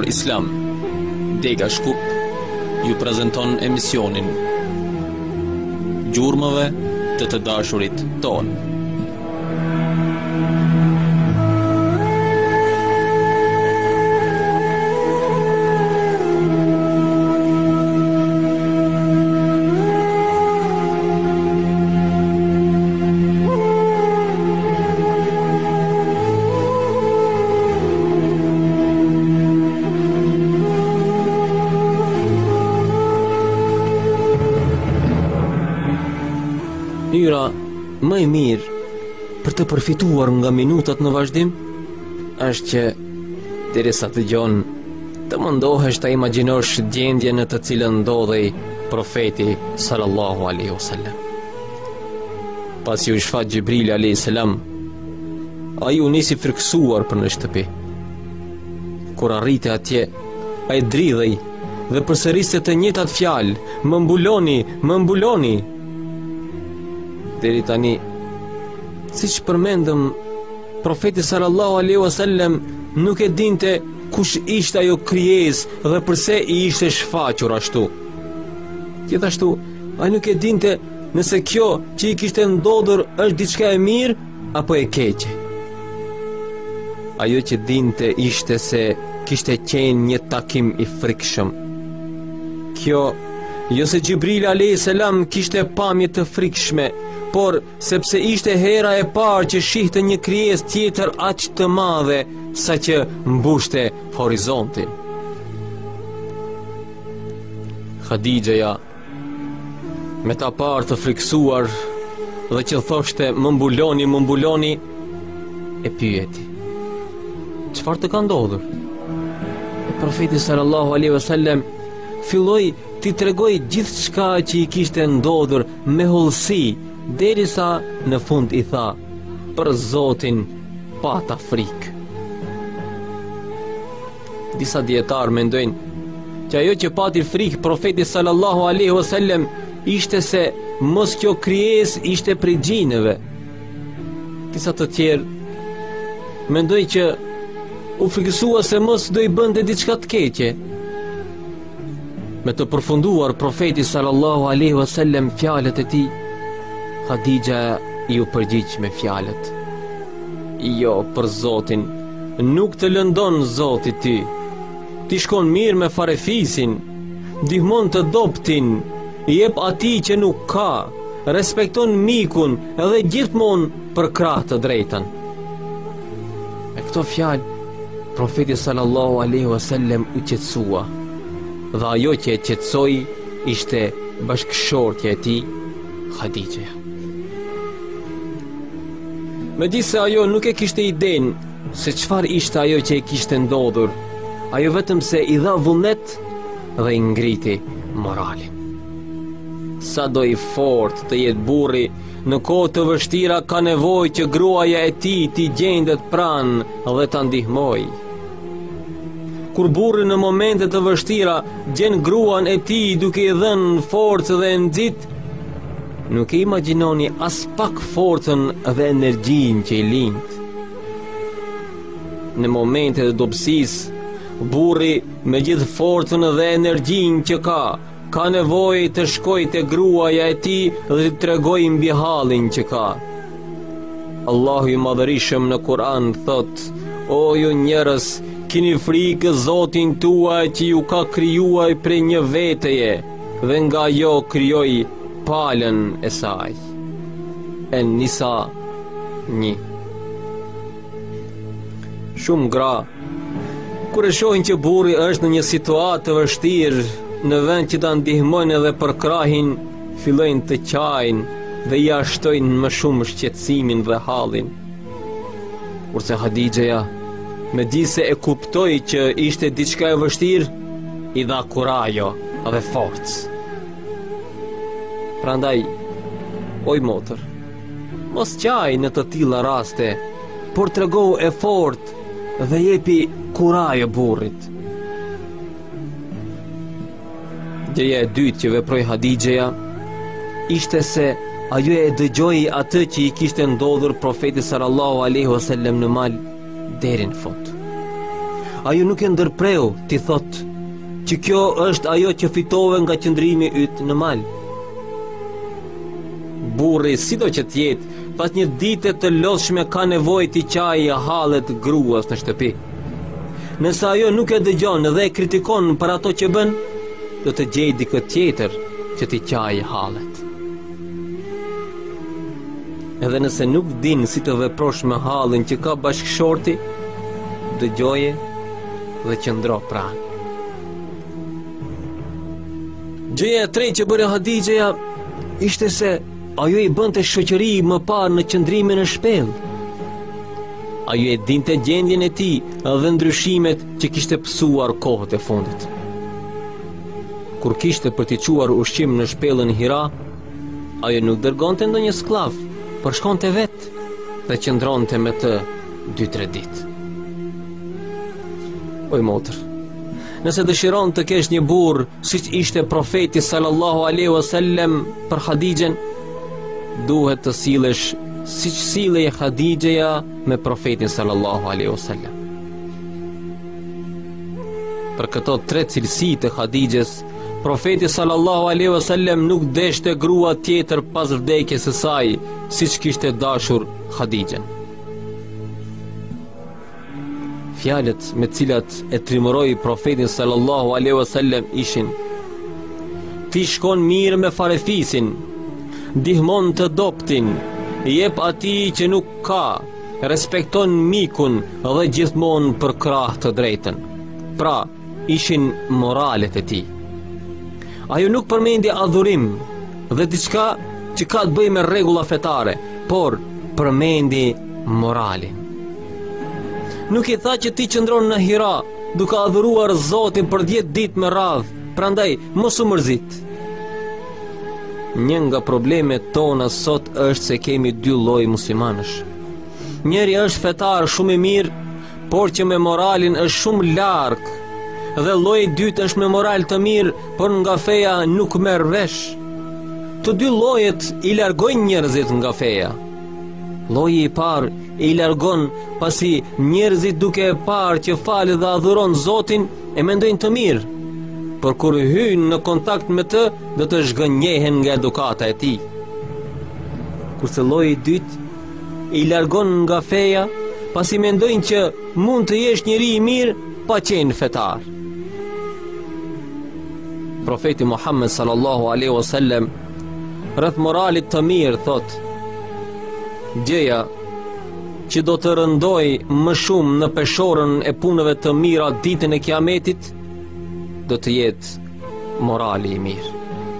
për Islam, Dega Shkup ju prezanton emisionin Gjurmëve të dashurit tonë. Mënyra më e mirë për të përfituar nga minutat në vazhdim është që derisa të dëgjon të mundohesh ta imagjinosh gjendjen në të cilën ndodhej profeti sallallahu alaihi wasallam. Pasi u shfaq Gjibrili alayhis salam, ai u nisi frikësuar për në shtëpi. Kur arriti atje, ai dridhej dhe përsëriste të njëjtat fjalë: "Më mbuloni, më mbuloni." Deri tani, siç përmendëm, profeti sallallahu alaihi wasallam nuk e dinte kush ishte ajo krijesë dhe pse i ishte shfaqur ashtu. Gjithashtu, ai nuk e dinte nëse kjo që i kishte ndodhur është diçka e mirë apo e keqe. Ajo që dinte ishte se kishte qenë një takim i frikshëm. Kjo, jo se Gjibrili alayhis salam kishte pamje të frikshme, por sepse ishte hera e parë që shihte një krijesë tjetër aq të madhe sa që mbushte horizontin. Khadijja, me ta parë të friksuar dhe që thoshte "më mbuloni", e pyeti: "Çfarë të ka ndodhur?" Profeti sallallahu alaihi wasallam filloi t'i tregoj gjithçka që i kishte ndodhur me hollësi, derisa në fund i tha: "Për Zotin, pata frikë." Disa dietar mendojnë që ajo që pati frikë profeti sallallahu alaihi wasallam ishte se mos kjo krijesë ishte prej xhineve. Disa të tjerë mendojnë që u frikësua se mos do i bënte diçka të keqe. Me të përfunduar profeti sallallahu alaihi wasallam fjalët e tij, Khadijja ju përgjigj me fjalët: "Jo, për Zotin, nuk të lëndon Zoti ty. Ti shkon mirë me farefisin, ndihmon të dobtin, i jep atij që nuk ka, respekton mikun edhe gjithmonë për krah të drejtën." Me këto fjalë, profeti sallallahu alaihi wasallam u qetësua, dhe ajo që e qetësoi ishte bashkëshortja e tij, Khadijja. Megjithse ajo nuk e kishte idenë se çfarë ishte ajo që e kishte ndodhur, ajo vetëm se i dha vullnet dhe i ngriti moralin. Sa do i fort të jetë burri, në kohë të vështira ka nevojë që gruaja e tij t'i gjendet pranë dhe ta ndihmojë. Kur burri në momente të vështira gjen gruan e tij duke i dhënë forcë dhe nxit, nuk e imagjinoni as pak forcën dhe energjinë që i lind. Në momente të dobësisë, burri me gjithë forcën dhe energjinë që ka nevojë të shkojë te gruaja e tij dhe të tregojë mbi hallin që ka. Allahu i Madhërisëm në Kur'an thot: "O ju njerëz, kini frikë Zotin tuaj që ju ka krijuar prej një veteje dhe nga jo krijoi palën e saj." En-Nisa 1. Shumë gra, kur e shohin që burri është në një situatë të vështirë, në vend që ta ndihmojnë edhe për krahin, fillojnë të qajnë dhe ja shtojnë më shumë shqetësimin dhe hallin. Kurse Khadijja, megjithse e kuptoi që ishte diçka e vështirë, i dha kurajo dhe forcë. Prandaj, oj motër, mos qaj në të tilla raste, por tregohu e fortë dhe jepi kurajo burrit. Gjëja e dytë që veproi Khadijja ishte se ajo e dëgjoi atë që i kishte ndodhur profetit sallallahu alaihi wasallam në mal deri në fund. ajo nuk e ndërpreu ti thot që kjo është ajo që fitove nga qëndrimi yt në mal. Burri, sido që t'jetë, pas një dite të lodhshme ka nevojë t'i qajë hallet gruas në shtëpi. Nëse ajo nuk e dëgjon dhe e kritikon për ato që bën, do të gjej dikë tjetër që t'i qajë hallet. Edhe nëse nuk din si të veprosh me hallin që ka bashkëshorti, dëgjoje dhe qëndro pranë. Gjëja e tretë që bëri Hadixheja ishte se ajo i bënte shoqëri më parë në qëndrimin e shpellë. Ajo e dinte gjendjen e tij dhe ndryshimet që kishte pësuar kohët e fundit. Kur kishte për t'i quar ushqim në shpellën Hira, ajo nuk dërgonte ndonjë sklav, por shkonte vetë dhe qëndronte me të 2-3 ditë. Oj motër, nëse dëshiron të kesh një burr siç ishte profeti sallallahu alaihi wasallam për Hadixhen, duhet të sillesh siç sillej Hadixheja me profetin sallallahu alaihi wasallam. Për këto 3 cilësi të Hadixhes, profeti sallallahu alaihi wasallam nuk deshte grua tjetër pas vdekjes së saj, siç kishte dashur Hadixhen. Fjalët me cilat e trimëroi profetin sallallahu alaihi wasallam ishin: ti shkon mirë me farefisin, ndihmon të doptin, jep atij që nuk ka, respekton mikun dhe gjithmonë për krah të drejtën. Pra, ishin moralet e tij. Ajo nuk përmendi adhurim dhe diçka që ka të bëjë me rregulla fetare, por përmendi moralin. Nuk i tha që ti qëndron në Hira duke adhuruar Zotin për 10 ditë me radhë, prandaj mos u mërzit. Një nga problemet tona sot është se kemi 2 lloj muslimanësh. Njëri është fetar shumë i mirë, por që me moralin është shumë larg, dhe lloji i dytë është me moral të mirë, por nga feja nuk merr vesh. Të 2 llojet i largojnë njerëzit nga feja. Lloji i parë i largon pasi njerëzit duke e parë që falet dhe adhuron Zotin e mendojnë të mirë, por kur hyjnë në kontakt me të, do të zhgënjehen nga edukata e tij. Kurse lloji i dytë i largon nga feja pasi mendojnë që mund të jesh njeri i mirë pa qenë fetar. Profeti Muhammed sallallahu alaihi wasallam rreth moralit të mirë thot: gjëja që do të rëndoj më shumë në peshorën e punëve të mira ditën e Kiametit, do të jetë morali i mirë.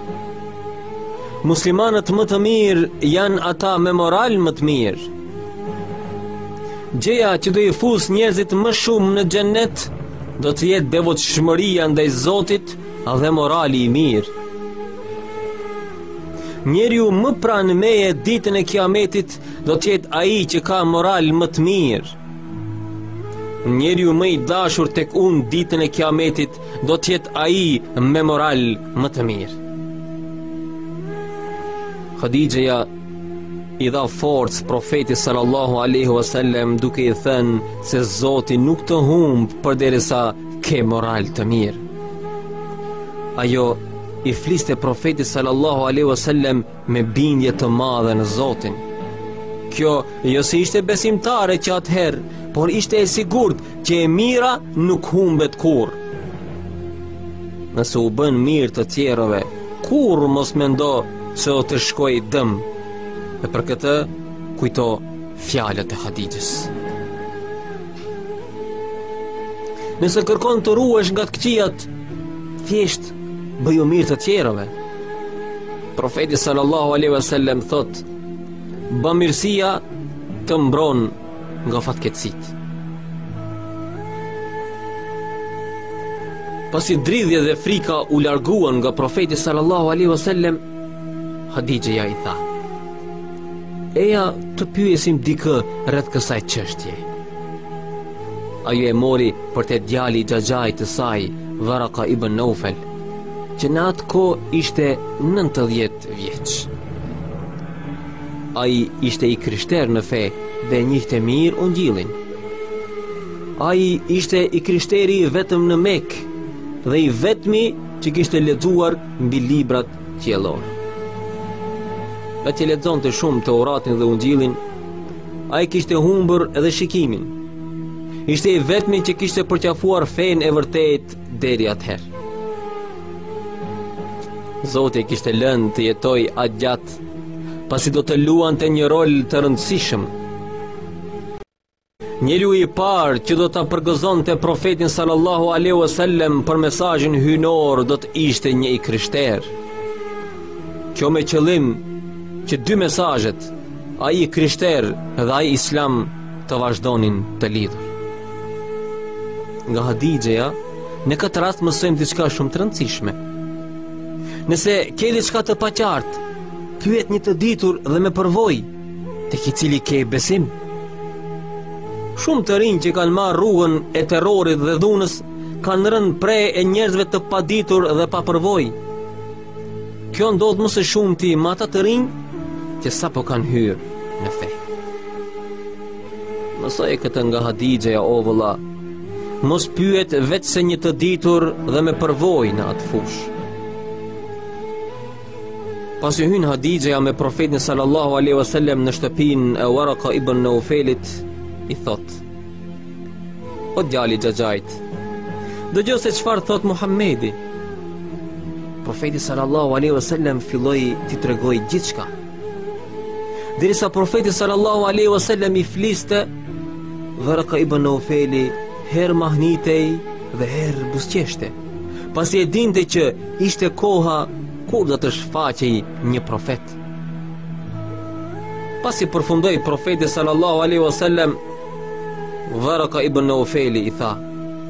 Muslimanët më të mirë janë ata me moral më të mirë. Gjëja që do i fus njerëzit më shumë në xhennet do të jetë devotshmëria ndaj Zotit dhe morali i mirë. Njeriu më pranë meje ditën e Kiametit do të jetë ai që ka moral më të mirë. Njeriu më i dashur tek unë ditën e Kiametit do të jetë ai me moral më të mirë. Hadixheja i dha forcë profetit sallallahu alaihi wasallam duke i thënë se Zoti nuk të humb përderisa ke moral të mirë. Ajo i fliste profetit sallallahu alaihi wasallam me bindje të madhe në Zotin. Kjo jo se ishte besimtare që atëherë, por ishte e sigurt që e mira nuk humbet kurrë. Nëse u bën mirë të tjerëve, kurrë mos mendo se o të shkoj dëm. Dhe për këtë kujto fjalët e Hadixhes. Nëse kërkon të ruhesh nga të këqijat, thjesht bëju mirë të tjerëve. Profeti sallallahu alaihi wasallam thot: bamirësia të mbron nga fatkeqësitë. Pasi dridhja dhe frika u larguan nga profeti sallallahu alaihi wasallam, Hadixheja i tha: eja të pyesim dikë rreth kësaj çështje. Ajo e mori për te djali i xhaxhait të saj, Varaka ibn Naufel, që në atë kohë ishte 90 vjeç. Ai ishte i krishter në fe dhe njihte mirë Ungjillin. Ai ishte i krishteri vetëm në Mekë dhe i vetmi që kishte lexuar mbi librat qiellor. Atë lexonte shumë Teuratin dhe Ungjillin, ai kishte humbur edhe shikimin. Ishte i vetmi që kishte përqafuar fenë e vërtet deri atëherë. Zoti kishte lënë të jetoj aq gjatë, pasi do të luante një rol të rëndësishëm. Njeriu i parë që do ta përgëzonte profetin sallallahu alaihi wasallam për mesazhin hyjnor do të ishte një i krishter. Kjo me qëllim që dy mesazhet, ai i krishter dhe ai islam, të vazhdonin të lidhur. Nga Hadixheja, në këtë rast mësojmë diçka shumë të rëndësishme. Nëse ke diçka të paqartë, pyet një të ditur dhe me përvojë, tek i cili ke besim. Shumë të rinj që kanë marrë rrugën e terrorit dhe dhunës kanë rënë pre e njerëzve të paditur dhe pa përvojë. Kjo ndodh më së shumti me ata të rinj që sapo kanë hyrë në fe. Mësoj këtë nga Hadixheja o vëlla. Mos pyet vetë se një të ditur dhe me përvojë në atë fush. Pasi hyn Hadixheja me profetin sallallahu alaihi wasallam në shtëpinë e Waraka ibn Naufelit, i thot: O djali Xhaxhait, dëgjoj se çfarë thot Muhamedi. Profeti sallallahu alaihi wasallam filloi t'i tregoj gjithçka. Derisa profeti sallallahu alaihi wasallam i fliste, Waraka ibn Naufeli herë mahnitej dhe herë buzëqeshte, pasi e dinte që ishte koha kur do të shfaqej një profet. Pasi përfundoi profeti sallallahu alaihi wasallam, Waraka ibn Naufeli i tha: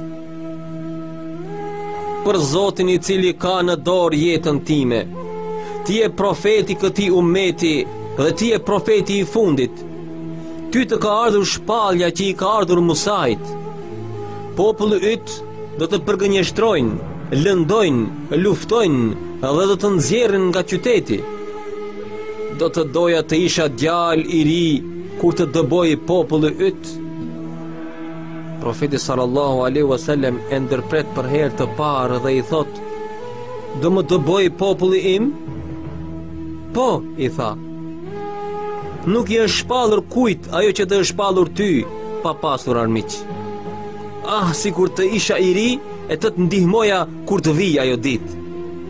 Për Zotin i cili ka në dorë jetën time, ti je profeti këtij ummeti dhe ti je profeti i fundit. Ty të ka ardhur shpallja që i ka ardhur Musait. Populli yt do të përgënjeshtrojnë, lëndojnë, luftojnë dhe do të nxjerrin nga qyteti. Do të doja të isha djalë i ri kur të dëboj populli yt. Profeti sallallahu alaihi wasallam e ndërpret për herë të parë dhe i thot: Do më dëboj populli im? Po, i tha. Nuk i është shpallur kujt ajo që të është shpallur ty, pa pasur armiq. Ah, sikur të isha i ri e të ndihmoja kur të vijë ajo ditë.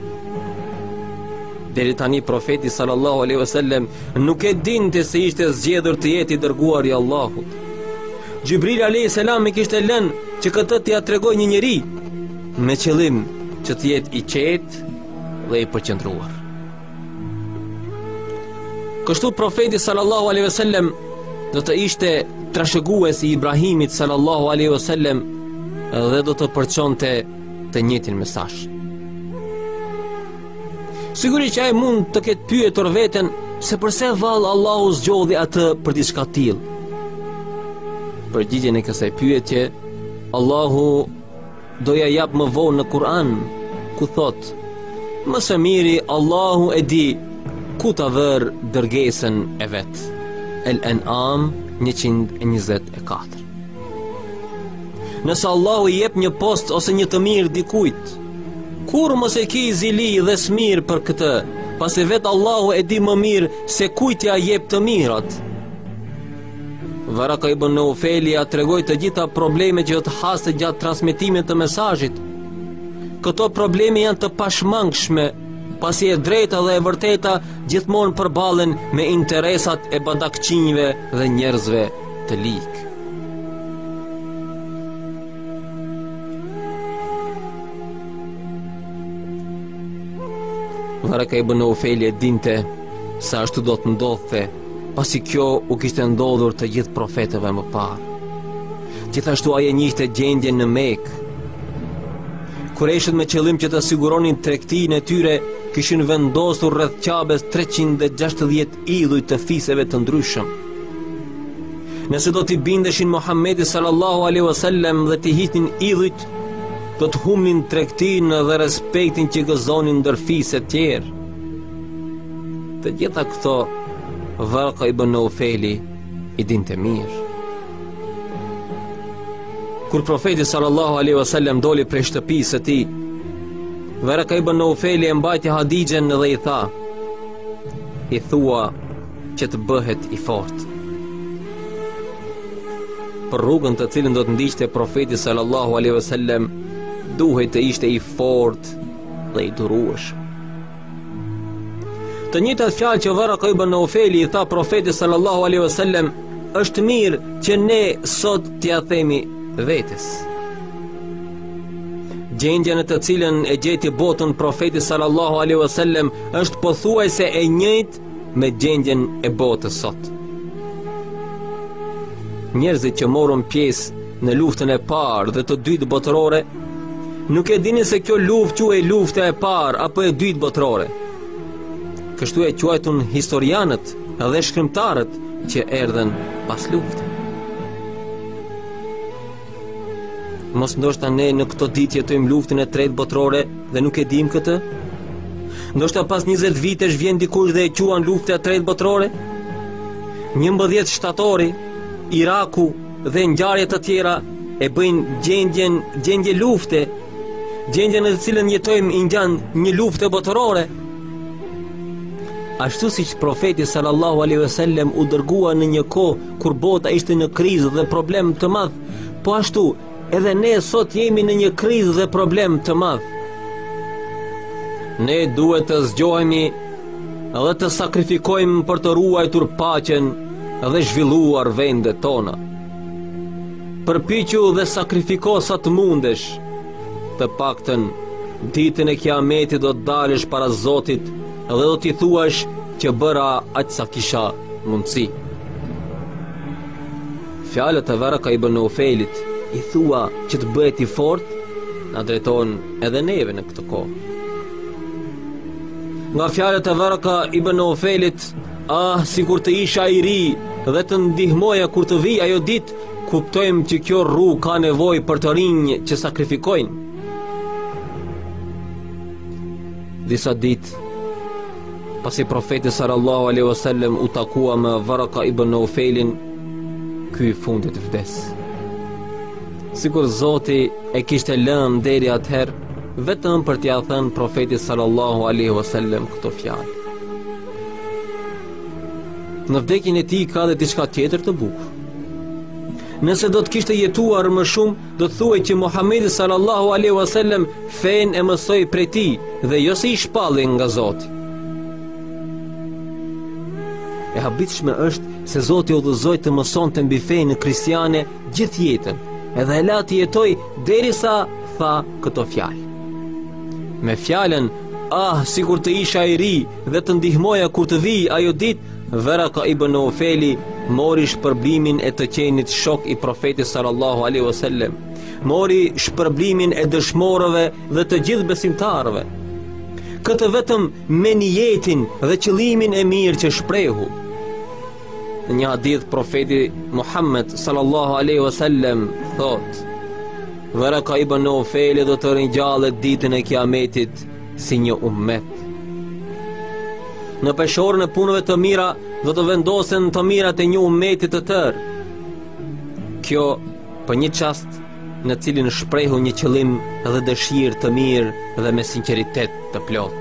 Deri tani profeti sallallahu alaihi wasallam nuk e dinte se ishte zgjedhur të jetë i dërguar i Allahut. Gjibril alayhis salam i kishte lënë që këtë t'ia tregoj një njeri, me qëllim që të jetë i qetë dhe i përqendruar. Kështu profeti sallallahu alaihi wasallam do të ishte trashëguesi i Ibrahimit sallallahu alaihi wasallam dhe do të përçonte të njëjtin mesazh. Sigurisht që ai mund të ketë pyetur veten se pse vallë Allahu zgjodhi atë për diçka të tillë. Përgjigjen e kësaj pyetje Allahu do ja jap më vonë në Kur'an, ku thot: Më së miri Allahu e di ku ta vër dërgesën e vet. Al-An'am 124. Nëse Allahu i jep një post ose një të mirë dikujt, kur mos e ki zili dhe smir për këtë, pasi vetë Allahu e di më mirë se kujt ja jep të mirat. Waraka ibn Naufeli ja tregoi të gjitha problemet që të haste gjatë transmetimit të mesazhit. Këto probleme janë të pashmangshme, pasi e drejta dhe e vërteta gjithmonë përballen me interesat e badakçinjve dhe njerëzve të lik. Waraka ibn Naufeli e dinte se ashtu do të ndodhte, pasi kjo u kishte ndodhur të gjithë profetëve më parë. Gjithashtu ai e njihte gjendjen në Mekë. Kureshët me qëllim që të siguronin tregtinë e tyre kishin vendosur rreth Ka'bes 360 idhuj të fiseve të ndryshëm. Nëse do t'i bindeshin Muhamedit sallallahu alaihi wasallam dhe t'i hiqnin idhujt, do të humnin tregtinë dhe respektin që gëzonin ndër fisë të tjerë. Të gjitha këto Waraka ibn Naufeli i dinte mirë. Kur profeti sallallahu alaihi wasallam doli prej shtëpisë së tij, Varaka ibn Naufeli e mbajti Hadixhen dhe i tha: "I thua që të bëhet i fortë." Për rrugën të cilën do të ndiqte profeti sallallahu alaihi wasallam, duhet të ishte i fortë dhe i durueshëm. Të njëjtat fjalë që Varaka ibn Naufeli i tha profetit sallallahu alaihi wasallam, është mirë që ne sot t'ia themi vetes. Gjendja në të cilën e gjeti botën profeti sallallahu alaihi wasallam është pothuajse e njëjtë me gjendjen e botës sot. Njerëzit që morën pjesë në luftën e parë dhe të dytë botërore nuk e dinin se kjo luftë quhej lufta e parë apo e dytë botërore. Kështu e quajtun historianët dhe shkrimtarët që erdhen pas luftës. Mos ndoshta ne në këto ditë jetojmë luftën e tretë botërore dhe nuk e dim këtë? Ndoshta pas 20 vitesh vjen dikush dhe e quan lufta e tretë botërore? 11 shtatori, Iraku dhe ngjarje të tjera e bëjnë gjendje lufte, gjendje në të cilën jetojmë i ngjan një lufte botërore. Ashtu siç profeti sallallahu alaihi wasallam u dërgua në një kohë kur bota ishte në krizë dhe problem të madh, po ashtu edhe ne sot jemi në një krizë dhe problem të madh. Ne duhet të zgjohemi dhe të sakrifikojmë për të ruajtur paqen dhe zhvilluar vendet tona. Përpiqu dhe sakrifiko sa të mundesh. Të paktën ditën e Kiametit do të dalësh para Zotit dhe do t'i thuash që bëra aq sa kisha mundësi. Fjalët e Varaka ibn Naufelit, "I thua që të bëhet i fortë", na drejton edhe neve në këtë kohë. Nga fjalët e Varaka ibn Naufelit, sikur të isha i ri dhe të ndihmoja kur të vi ajo ditë, kuptojmë që kjo rrugë ka nevojë për të rinj që sakrifikojnë. Disa ditë pasi profeti sallallahu alaihi wasallam u takua me Varaka ibn Naufelin, ky fundit vdes. Sikur Zoti e kishte lënë deri atëherë vetëm për t'ia thënë profetit sallallahu alaihi wasallam këto fjalë. Në vdekjen e tij ka dhe diçka tjetër të bukur. Nëse do të kishte jetuar më shumë, do të thuaj që Muhamedi sallallahu alaihi wasallam fen e mësoi prej tij dhe jo se i shpalli nga Zoti. E habitshme është se Zoti udhëzoi të mësonte mbi fenë kristiane gjithë jetën, edhe e la të jetoj derisa tha këto fjalë. Me fjalën sikur të isha i ri dhe të ndihmoja kur të vi ajo ditë, Varaka ibn Naufeli mori shpërblimin e të qenit shok i profetit sallallahu alaihi wasallam, mori shpërblimin e dëshmorëve dhe të gjithë besimtarëve. Këtë vetëm me niyetin dhe qëllimin e mirë që shprehu. Në një hadith profeti Muhammed sallallahu alaihi wasallam thot: Varaka ibn Naufeli do të ringjallet ditën e Kiametit si një ummet. Në peshorën e punëve të mira do të vendosen të mirat e një ummeti të tërë. Kjo për një çast në cilin shprehu një qëllim dhe dëshirë të mirë dhe me sinqeritet të plot.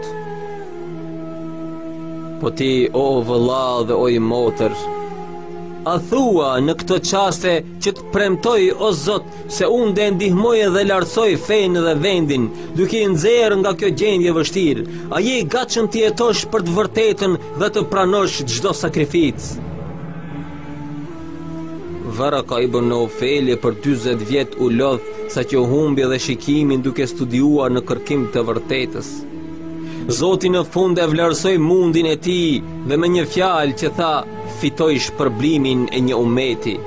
Po ti, o vëlla dhe o i motër, a thua në këto qaste që të premtoj o Zot se unë dhe ndihmoj dhe lartësoj fenë dhe vendin, duke i nxjerrë nga kjo gjendje vështirë, a je i gatshëm të jetosh për të vërtetën dhe të pranosh çdo sakrificë? Varaka ibn Naufeli për 40 vjet u lodh sa që humbi dhe shikimin duke studiuar në kërkim të vërtetës. Zoti në fund e vlerësoi mundin e tij dhe me një fjalë që tha: fitoj shpërblimin e një ummeti.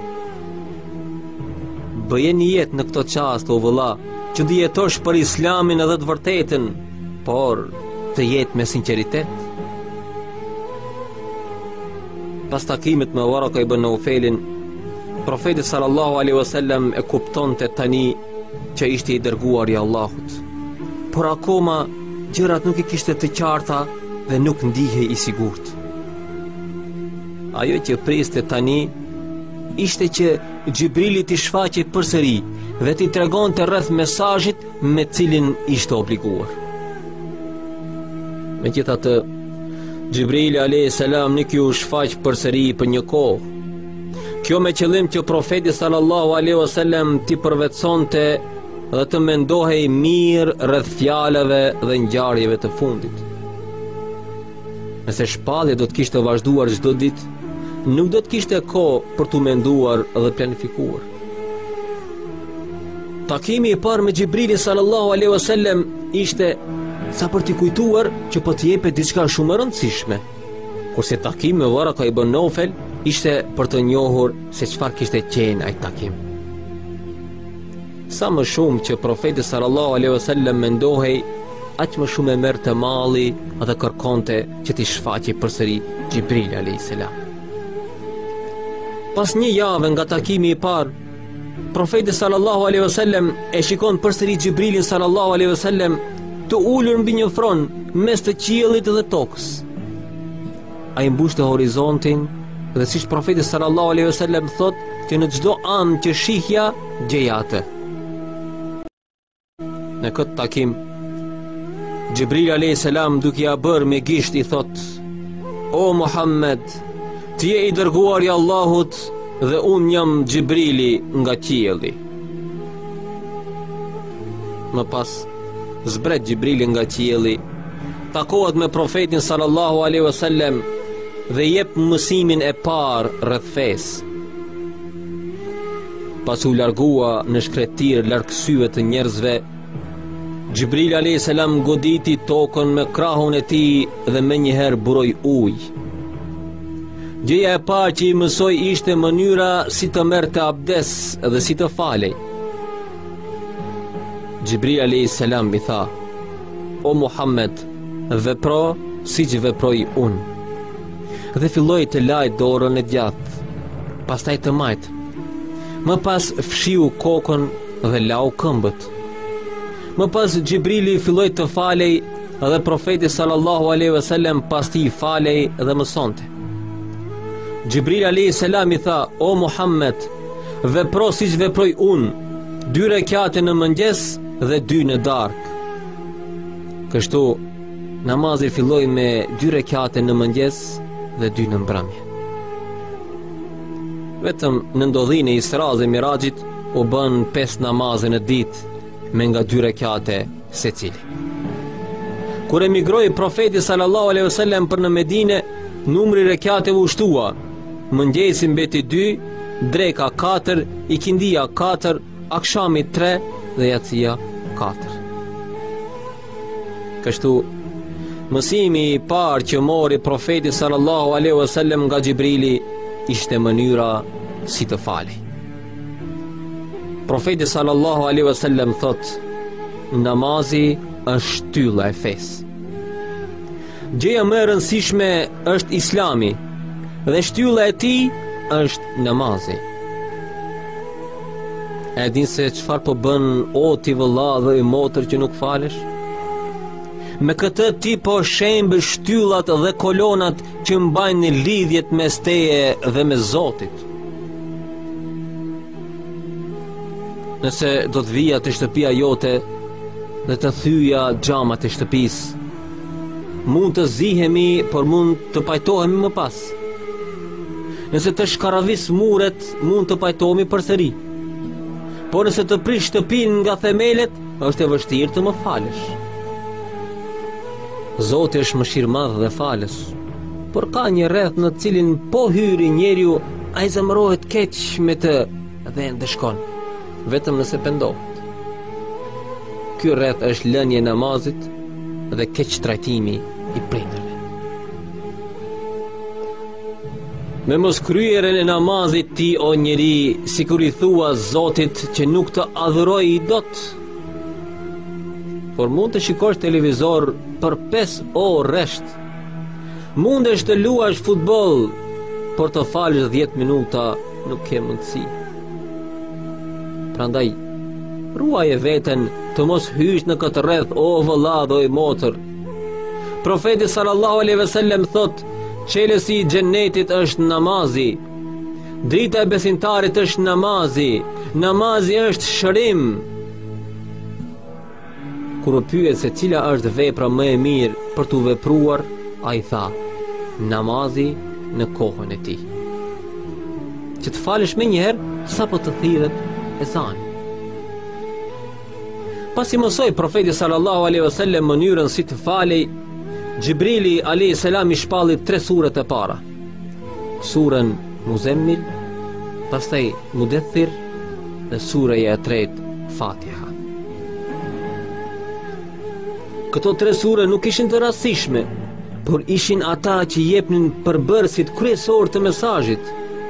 Bëje një jetë në këto qast, o vëlla, që të jetosh për Islamin edhe të vërtetën, por të jetë me sinqeritet. Pas takimit me Varaka ibn Naufelin, profeti sallallahu alaihi wasallam e kuptonte tani që ishte i dërguar i Allahut. Por akoma gjërat nuk i kishte të qarta dhe nuk ndihej i sigurt. Ajo që priste tani ishte që Gjibrili t'i shfaqej përsëri dhe t'i tregonte rreth mesazhit me cilin ishte obliguar. Megjithatë, Gjibrili a.s. nuk ju shfaq përsëri për një kohë. Kjo me qëllim që profeti sallallahu alaihi wasallam t'i përvetësonte dhe të mendohej mirë rreth fjalëve dhe ngjarjeve të fundit. Nëse shpallja do të kishte vazhduar çdo ditë, nuk do të kishte kohë për t'u menduar dhe planifikuar. Takimi i parë me Gjibrilin sallallahu alaihi wasallam ishte sa për t'i kujtuar që po t'i jepet diçka shumë e rëndësishme, kurse takimi me Waraka ibn Naufel ishte për të njohur se çfarë kishte qenë ai takim. Sa më shumë që profeti sallallahu alaihi wasallam mendohej, aq më shumë e merrte malli dhe kërkonte që t'i shfaqej përsëri Gjibril alayhis salam. Pas një javë nga takimi i parë, profeti sallallahu alaihi wasallam e shikon përsëri Gjibrilin sallallahu alaihi wasallam të ulur mbi një fron mes të qiellit dhe tokës. Ai mbushte horizontin dhe siç profeti sallallahu alaihi wasallam thot që në çdo anë që shihja gjeja atë. Në këtë takim, Gjibril alayhis salam duke ia bërë me gisht i thot: "O Muhammed, ti je i dërguar i Allahut dhe unë jam Gjibrili nga qielli." Më pas zbret Gjibrili nga qielli, takohet me profetin sallallahu alaihi wasallam dhe jep mësimin e parë rreth fesë. Pas u largua në shkretir larg syve të njerëzve, Gjibril alayhis salam goditi tokën me krahun e tij dhe menjëherë buroi ujë. Gjëja e parë që i mësoi ishte mënyra si të merrte abdes dhe si të falej. Gjibril alayhis salam i tha: "O Muhammed, vepro siç veproj unë." Dhe filloi të lajë dorën e djathtë, pastaj të majtë. Më pas fshiu kokën dhe lau këmbët. Më pas Gjibrili filloi të falej dhe profeti sallallahu alaihi wasallam pas tij falej dhe mësonte. Gjibril alayhis salam i tha: "O Muhammed, vepro siç veproj unë, 2 rekate në mëngjes dhe 2 në darkë." Kështu namazi filloi me 2 rekate në mëngjes dhe 2 në mbrëmje. Vetëm në ndodhinë e Isra dhe Mirajit u bën 5 namazë në ditë me nga 2 rekate secili. Kur emigroi profeti sallallahu alaihi wasallam për në Medinë, numri rekateve u shtua. Mëngjesi mbeti 2, dreka 4, ikindia 4, akshami 3 dhe jacia 4. Kështu, mësimi i parë që mori profeti sallallahu alaihi wasallam nga Gjibrili ishte mënyra si të falej. Profeti sallallahu alaihi wasallam thot: "Namazi është shtylla e fesë." Gjëja më e rëndësishme është Islami dhe shtylla e tij është namazi. E din se çfarë po bën o ti vëlla dhe i motër që nuk falesh? Me këtë ti po shembe shtyllat dhe kolonat që mbajnë lidhjet mes teje dhe me Zotit. Nëse do të vija të shtëpia jote dhe të thyja xhamat e shtëpisë, mund të zihemi, por mund të pajtohemi më pas. Nëse të shkaravis muret, mund të pajtohemi përsëri. Por nëse të prish shtëpinë nga themelet, është e vështirë të më falësh. Zoti është mëshirëmadh dhe falës, por ka një rreth në cilin po hyri njeriu, ai zemërohet keq me të dhe ndeshkon, vetëm nëse pendohet. Ky rreth është lënia e namazit dhe keq trajtimi i prindërve. Me mos kryerjen e namazit ti, o njeri, sikur i thua Zotit që nuk të adhuroj i dot, por mund të shikosh televizor për 5 orë rresht. Mundesh të luash futboll, por të falësh 10 minuta nuk ke mundësi. Prandaj, ruaje veten të mos hysh në këtë rreth, o vëlla dhe o motër. Profeti sallallahu alaihi wasallam thot: "Çelësi i xhenetit është namazi." Drita e besimtarit është namazi. Namazi është shërim. Kur u pyet se cila është vepra më e mirë për t'u vepruar, ai tha: namazi në kohën e tij. Që të falësh më njëherë sapo të thirret ezani. Pasi mësoi profeti sallallahu alaihi wasallam mënyrën si të falej, Gjibrili alayhi salam i shpalli 3 surat e para. Surën Muzammil, pastaj Mudaththir dhe suraja e tretë Fatiha. Këto 3 sure nuk ishin të rastishme, por ishin ata që jepnin përbërësit kryesor të mesazhit.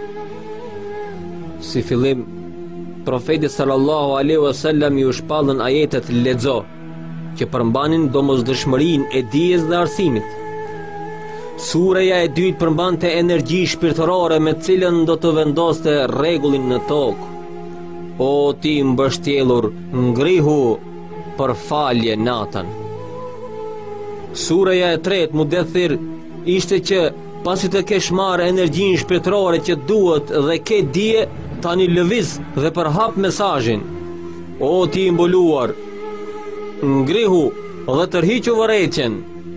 Si fillim, profeti sallallahu alaihi wasallam ju shpallën ajetet lexo, që përmbanin domosdoshmërinë e dijes dhe arsimit. Sureja e dytë përmbante energji shpirtërore me cilën do të vendoste rregullin në tokë. O ti mbështjellur, ngrihu për falje natën. Sureja e tretë Mudaththir ishte që pasi të kesh marrë energjinë shpirtërore që duhet dhe ke dije, tani lëviz dhe përhap mesazhin. O ti i mbuluar, ngrihu dhe tërhiqu vërejtjen.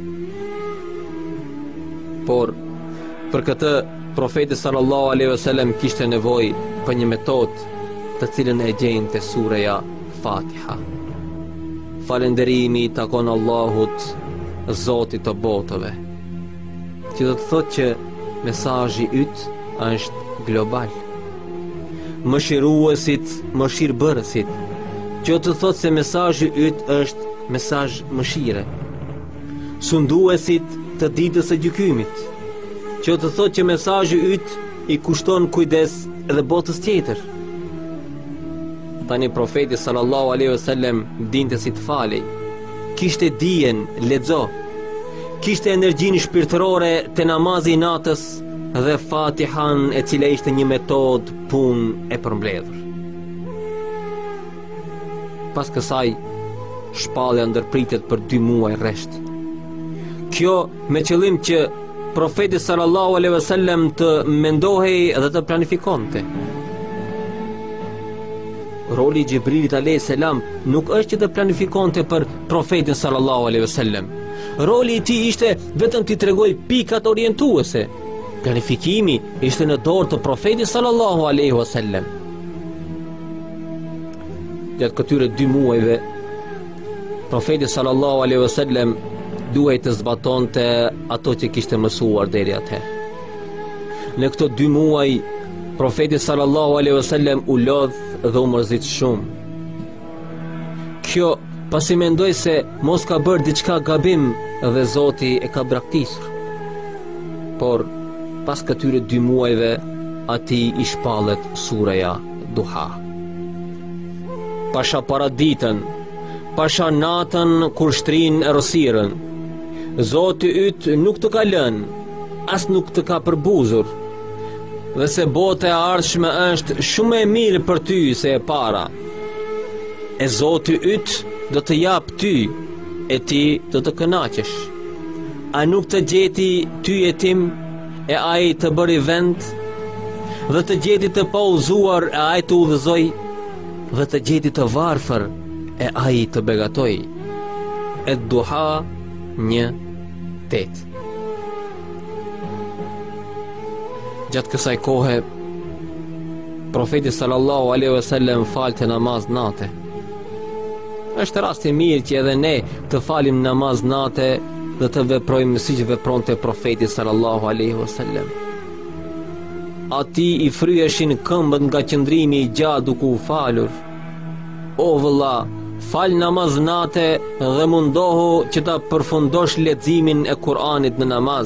Por për këtë profeti sallallahu alaihi wasallam kishte nevojë për një metodë të cilën e gjente sureja Fatiha. Falënderimi i takon Allahut, Zotit të botëve, që do të thotë që mesazhi yt është global. Mëshiruesit, mëshirbërësit, që të thotë se mesazhi yt është mesazh mëshire. Sunduesit të ditës së gjykimit, që të thotë që mesazhi yt i kushton kujdes edhe botës tjetër. Tani profeti sallallahu alaihi wasallam dinte si të falej, kishte dijen, lexo, kishte energjinë shpirtërore të namazi i natës dhe Fatihan, e cila ishte një metodë punë e përmbledhur. Pas kësaj, shpallja ndërpritet për 2 muaj rresht. Kjo me qëllim që profeti sallallahu alaihi wasallam të mendohej dhe të planifikonte. Roli i Gjibrilit alayhis salam nuk është që të planifikonte për profetin sallallahu alaihi wasallam. Roli i tij ishte vetëm t'i tregojë pikat orientuese. Planifikimi ishte në dorë të profetit sallallahu alaihi wasallam. Gjatë këtyre 2 muajve, profeti sallallahu alaihi wasallam duhej të zbatonte ato që kishte mësuar deri atëherë. Në këto 2 muaj, profeti sallallahu alaihi wasallam u lodh dhe u mërzit shumë. Kjo pasi mendoj se mos ka bërë diçka gabim dhe Zoti e ka braktisur. Por pas këtyre 2 muajve, atij i shpallet sureja Duha. Pasha paraditën, pasha natën kur shtrin errësirën, Zoti yt nuk të ka lënë, as nuk të ka përbuzur, dhe se bota e ardhshme është shumë e mirë për ty se e para. E Zoti yt do të jap ty, e ti do të kënaqesh. A nuk të gjeti ty jetim, e ai të bëri vend, dhe të gjeti të pauzuar, e ai të udhëzoj, dhe të gjeti të varfër, e ai të begatoj. E Duha 1:8. Gjatë kësaj kohe, profeti sallallahu alaihi wasallam falte namaz nate. Është rast i mirë që edhe ne të falim namaz nate dhe të veprojmë si që vepronte profeti sallallahu alaihi wasallam. Ati i fryeshin këmbët nga qëndrimi i gjatë duke u falur. O vëlla, fal namaz nate dhe mundohu që ta përfundosh leximin e Kur'anit në namaz.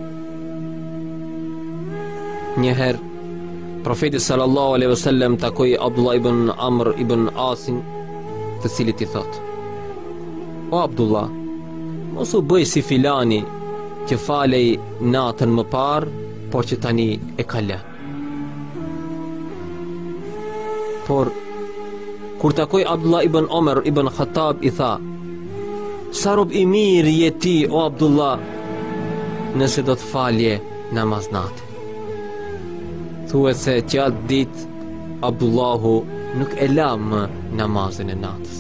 Njëherë, profeti sallallahu alaihi wasallam takoi Abdullah ibn Amr ibn Asin, të cilit i thotë: O Abdullah, mos u bëj si filani që falej natën më parë, por që tani e ka lënë. Por kur takoi Abdullah ibn Omer ibn Khattab, i tha: Sa rob i mirë je ti, o Abdullah, nëse do të falje namaz natë. Thuhet se gjatë ditë Abdullahu nuk e la më namazin e natës.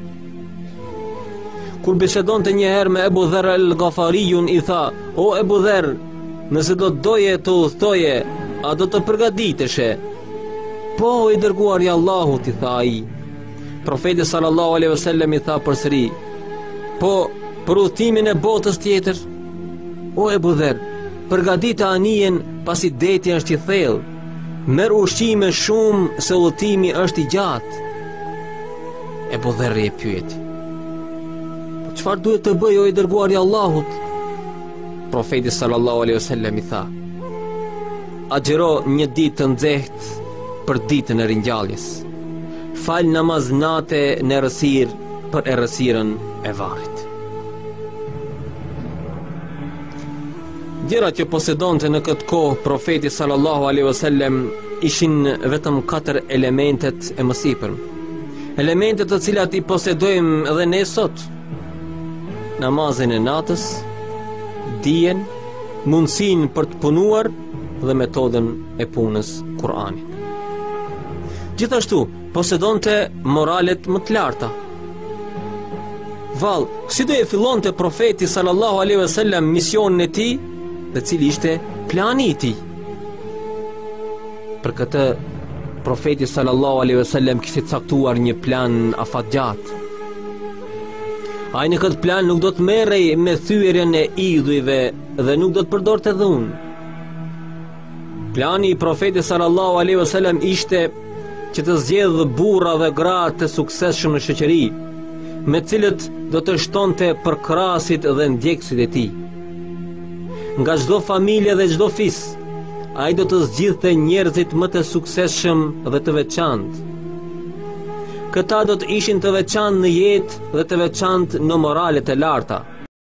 Kur bisedonte një herë me Ebu Dherr el-Ghafarijun, i tha: "O Ebu Dherr, nëse do të doje të udhtoje, a do të përgatiteshe?" "Po, i dërguari i Allahut", i tha ai. Profeti sallallahu alaihi wasallam i tha përsëri: "Po, për udhtimin e botës tjetër?" "O Ebu Dherr, përgatite anijen pasi deti është i thellë. Merr ushqime shumë se udhtimi është i gjatë." Ebu Dherr e pyeti: "Po çfarë duhet të bëj, o i dërguari i Allahut?" Profeti sallallahu alaihi wasallam i tha: "Agjëro një ditë të nxehtë për ditën e ringjalljes. Fal namaz nate në errësirë për errësirën e varrit." Gjërat që posedonte në këtë kohë profeti sallallahu alaihi wasallam ishin vetëm 4 elementet e mësipër. Elementet të cilat i posedojmë edhe ne sot: namazin e natës, dijen, mundësinë për të punuar dhe metodën e punës Kur'anit. Gjithashtu posedonte moralet më të larta. Vallë, si do e fillonte profeti sallallahu alaihi wasallam misionin e tij dhe cili ishte plani i tij? Për këtë profeti sallallahu alaihi wasallam kishte caktuar një plan afatgjatë. Ai në këtë plan nuk do të merrej me thyerjen e idhujve dhe nuk do të përdorte dhunë. Plani i profetit sallallahu alaihi wasallam ishte që të zgjedhë burra dhe gra të suksesshëm në shoqëri, me cilët do të shtonte për krasit dhe ndjekësit e tij. Nga çdo familje dhe çdo fis, ai do të zgjidhte njerëzit më të suksesshëm dhe të veçantë. Këta do të ishin të veçantë në jetë dhe të veçantë në moralet e larta.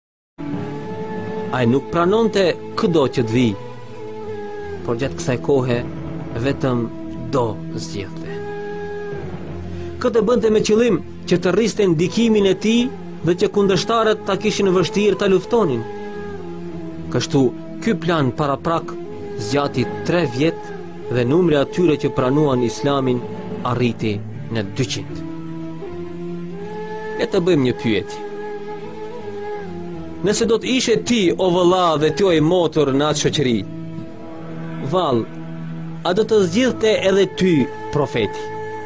Ai nuk pranonte kudo që të vi, por gjatë kësaj kohe vetëm do zgjidhte. Këtë bënte me qëllim që të rriste ndikimin e tij dhe që kundërshtarët ta kishin vështirë ta luftonin. Kështu, ky plan paraprak zgjati 3 vjet dhe numri atyre që pranuan Islamin arriti në 200. Le të bëjmë një pyetje. Nëse do të ishe ti o vëlla dhe ti o i motor në atë shoqëri, vallë, a do të zgjidhte edhe ty profeti?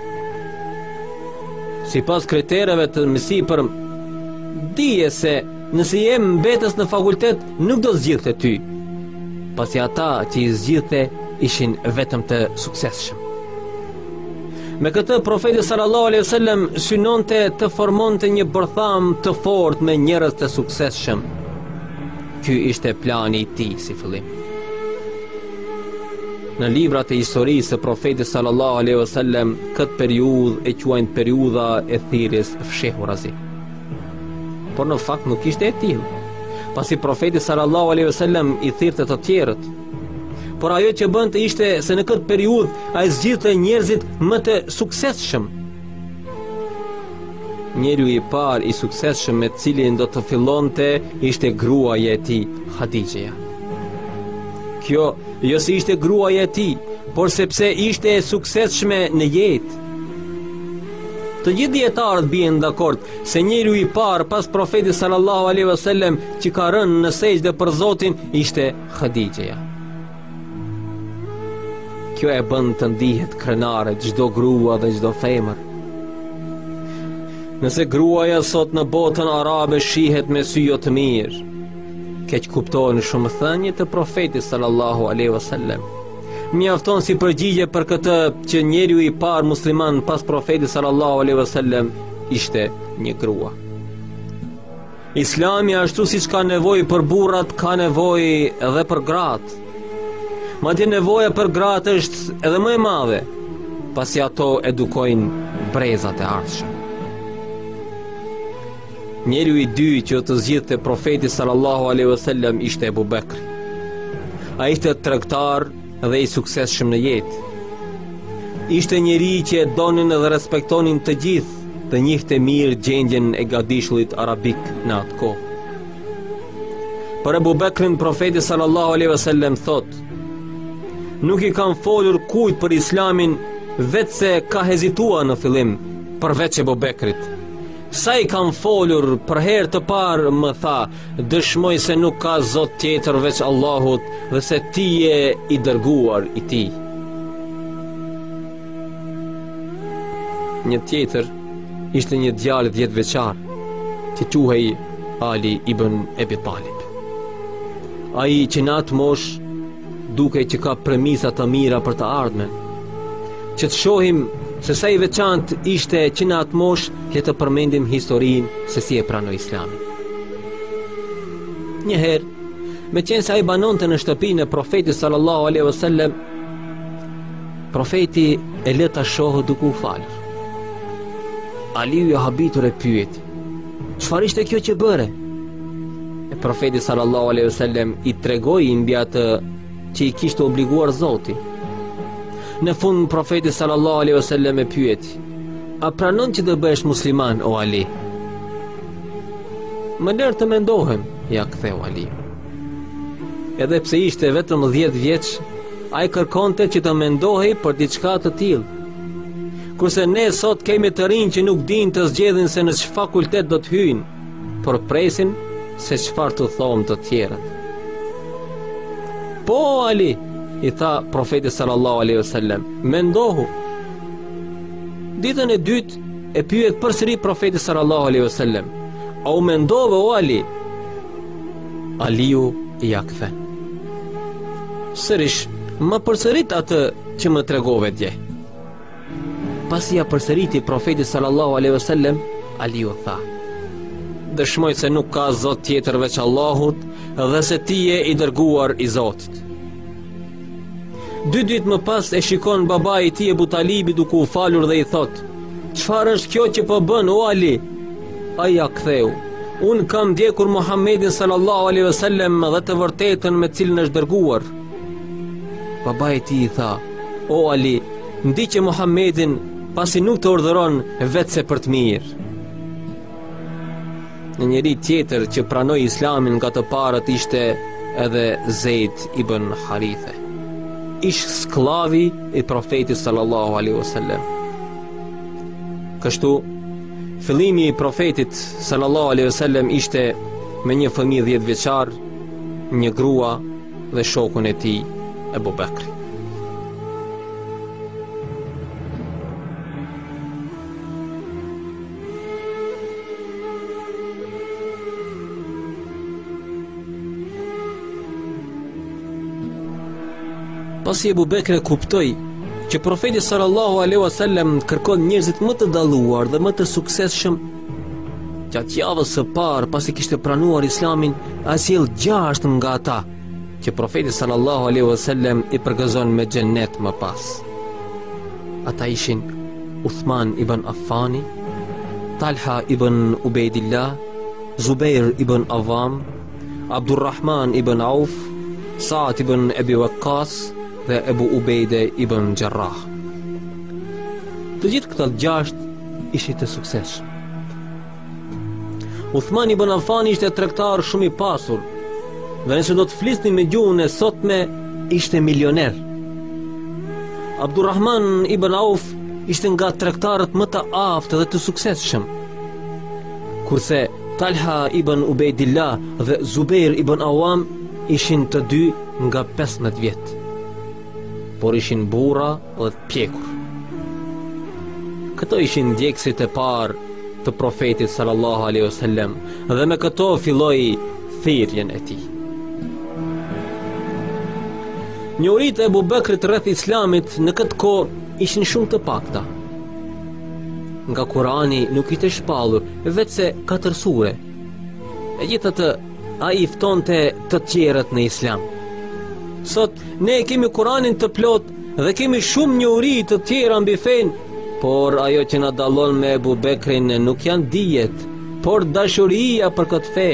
Sipas kritereve të mësipër, dije se nëse je mbetës në fakultet nuk do zgjidhte ty, pasi ata që i zgjidhte ishin vetëm të suksesshëm. Me këtë profeti sallallahu alaihi wasallam synonte të formonte një bërtham të fortë me njerëz të suksesshëm. Ky ishte plani i tij si fillim. Në librat e historisë së profetit sallallahu alaihi wasallam, këtë periudhë e quajnë periudha e thirrjes fshehurazi. Por në fakt nuk ishte e tillë, pasi profeti sallallahu alaihi wasallam i thirrte të tjerët. Por ajo që bënte ishte se në këtë periudhë ai zgjidhte njerëzit më të suksesshëm. Njeriu i parë i suksesshëm me cilin do të fillonte ishte gruaja e tij, Hadixheja. Kjo jo se ishte gruaja e tij, por sepse ishte e suksesshme në jetë. Të gjithë dietarët bien dakord se njeriu i parë pas profetit sallallahu alaihi wasallam që ka rënë në sejdë për Zotin ishte Hadixheja. Kjo e bën të ndihet krenare çdo grua dhe çdo femër. Nëse gruaja sot në botën arabe shihet me sy jo të mirë, keq kuptohen shumë thënie të profetit sallallahu alaihi wasallam. Mjafton si përgjigje për këtë që njeriu i parë musliman pas profetit sallallahu alaihi wasallam ishte një grua. Islami ashtu siç ka nevojë për burrat, ka nevojë edhe për gratë. Madje nevoja për gratë është edhe më e madhe, pasi ato edukojnë brezat e ardhshëm. Njeriu i dy që të zgjidhte profeti sallallahu alaihi wasallam ishte Ebu Bekri. Ai ishte tregtar dhe i suksesshëm në jetë. Ishte njeri që e donin dhe respektonin të gjithë, dhe njihte mirë gjendjen e gadishullit arabik në atë kohë. Për Ebu Bekrin profeti sallallahu alaihi wasallam thot: nuk i kanë folur kujt për islamin, vetë se ka hezitua në fillim, përveç Ebu Bekrit. Sa i kanë folur për herë të parë më tha, dëshmoj se nuk ka zot tjetër veç Allahut dhe se ti je i dërguar i tij. Një tjetër ishte një djalë 10 vjeçar, që quhej Ali ibn Abi Talib. Ai që në atë mosh dukej që ka premisa të mira për të ardhmen. Që të shohim se sa i veçantë ishte që në atë mosh, le të përmendim historinë se si e pranoi Islamin. Njëherë, me qenë se ai banonte në shtëpinë e profetit sallallahu alaihi wasallam, profeti e lë ta shohë duke u falur. Aliu i habitur e pyeti: "Çfarë ishte kjo që bëre?" E profeti sallallahu alaihi wasallam i tregoi mbi atë që i kishte obliguar Zoti. Në fund profeti sallallahu alaihi wasallam e pyeti: "A pranon që të bëhesh musliman o Ali?" "Më lër të mendohem", ja ktheu Ali. Edhe pse ishte vetëm 10 vjeç, ai kërkonte që të mendohej për diçka të tillë. Kurse ne sot kemi të rinj që nuk dinë të zgjedhin se në çfarë fakultet do të hyjnë, por presin se çfarë të thonë të tjerët. "Po Ali", i tha profeti sallallahu alaihi wasallam, "mendohu." Ditën e dytë e pyet përsëri profeti sallallahu alaihi wasallam: "A u mendove o Ali?" Aliu ja kthe: "Sërish, më përsërit atë që më tregove dje." Pasi ja përsëriti profeti sallallahu alaihi wasallam, Aliu tha: "Dëshmoj se nuk ka zot tjetër veç Allahut dhe se ti je i dërguar i Zotit." 2 ditë më pas e shikon babai i tij Ebu Talibi duke u falur dhe i thot: "Çfarë është kjo që po bën o Ali?" Ai ja ktheu: "Unë kam ndjekur Muhammedin sallallahu alaihi wasallam dhe të vërtetën me cilën është dërguar." Babai i tij i tha: "O Ali, ndiqe Muhammedin pasi nuk të urdhëron vetëse për të mirë." Në njëri tjetër që pranoi Islamin nga të parët ishte edhe Zeid ibn Harithe, ish sklavi i profetit sallallahu alaihi wasallam. Kështu, fillimi i profetit sallallahu alaihi wasallam ishte me një fëmijë 10 vjeçar, një grua dhe shokun e tij Ebu Bekri. Pasi Ebu Bekri kuptoi që profeti sallallahu alaihi wasallam kërkon njerëzit më të dalluar dhe më të suksesshëm, gjatë javës së parë pasi kishte pranuar Islamin, ai sjell 6 nga ata që profeti sallallahu alaihi wasallam i përgëzon me xhennet më pas. Ata ishin Uthman ibn Affani, Talha ibn Ubejdillah, Zubair ibn Awam, Abdurrahman ibn Auf, Saad ibn Abi Waqqas dhe Ebu Ubejde ibn Jarrah. Të gjithë këta 6 ishin të suksesshëm. Uthman ibn Affan ishte tregtar shumë i pasur dhe nëse do të flisni me gjuhën e sotme, ishte milioner. Abdurrahman ibn Auf ishte nga tregtarët më të aftë dhe të suksesshëm. Kurse Talha ibn Ubejdillah dhe Zubair ibn Awam ishin të dy nga 15 vjet, por ishin burra dhe të pjekur. Këto ishin ndjekësit e parë të profetit sallallahu alaihi wasallam dhe me këto filloi thirrjen e tij. Njohuritë e Ebu Bekrit rreth Islamit në këtë kohë ishin shumë të pakta. Nga Kurani nuk ishte shpallur, vetëse 4 sure. Megjithatë, ai i ftonte të tjerët në Islam. Sot ne kemi Kuranin të plot dhe kemi shumë njohuri të tjera mbi fen, por ajo që na dallon me Ebu Bekrin nuk janë dijet, por dashuria për këtë fe.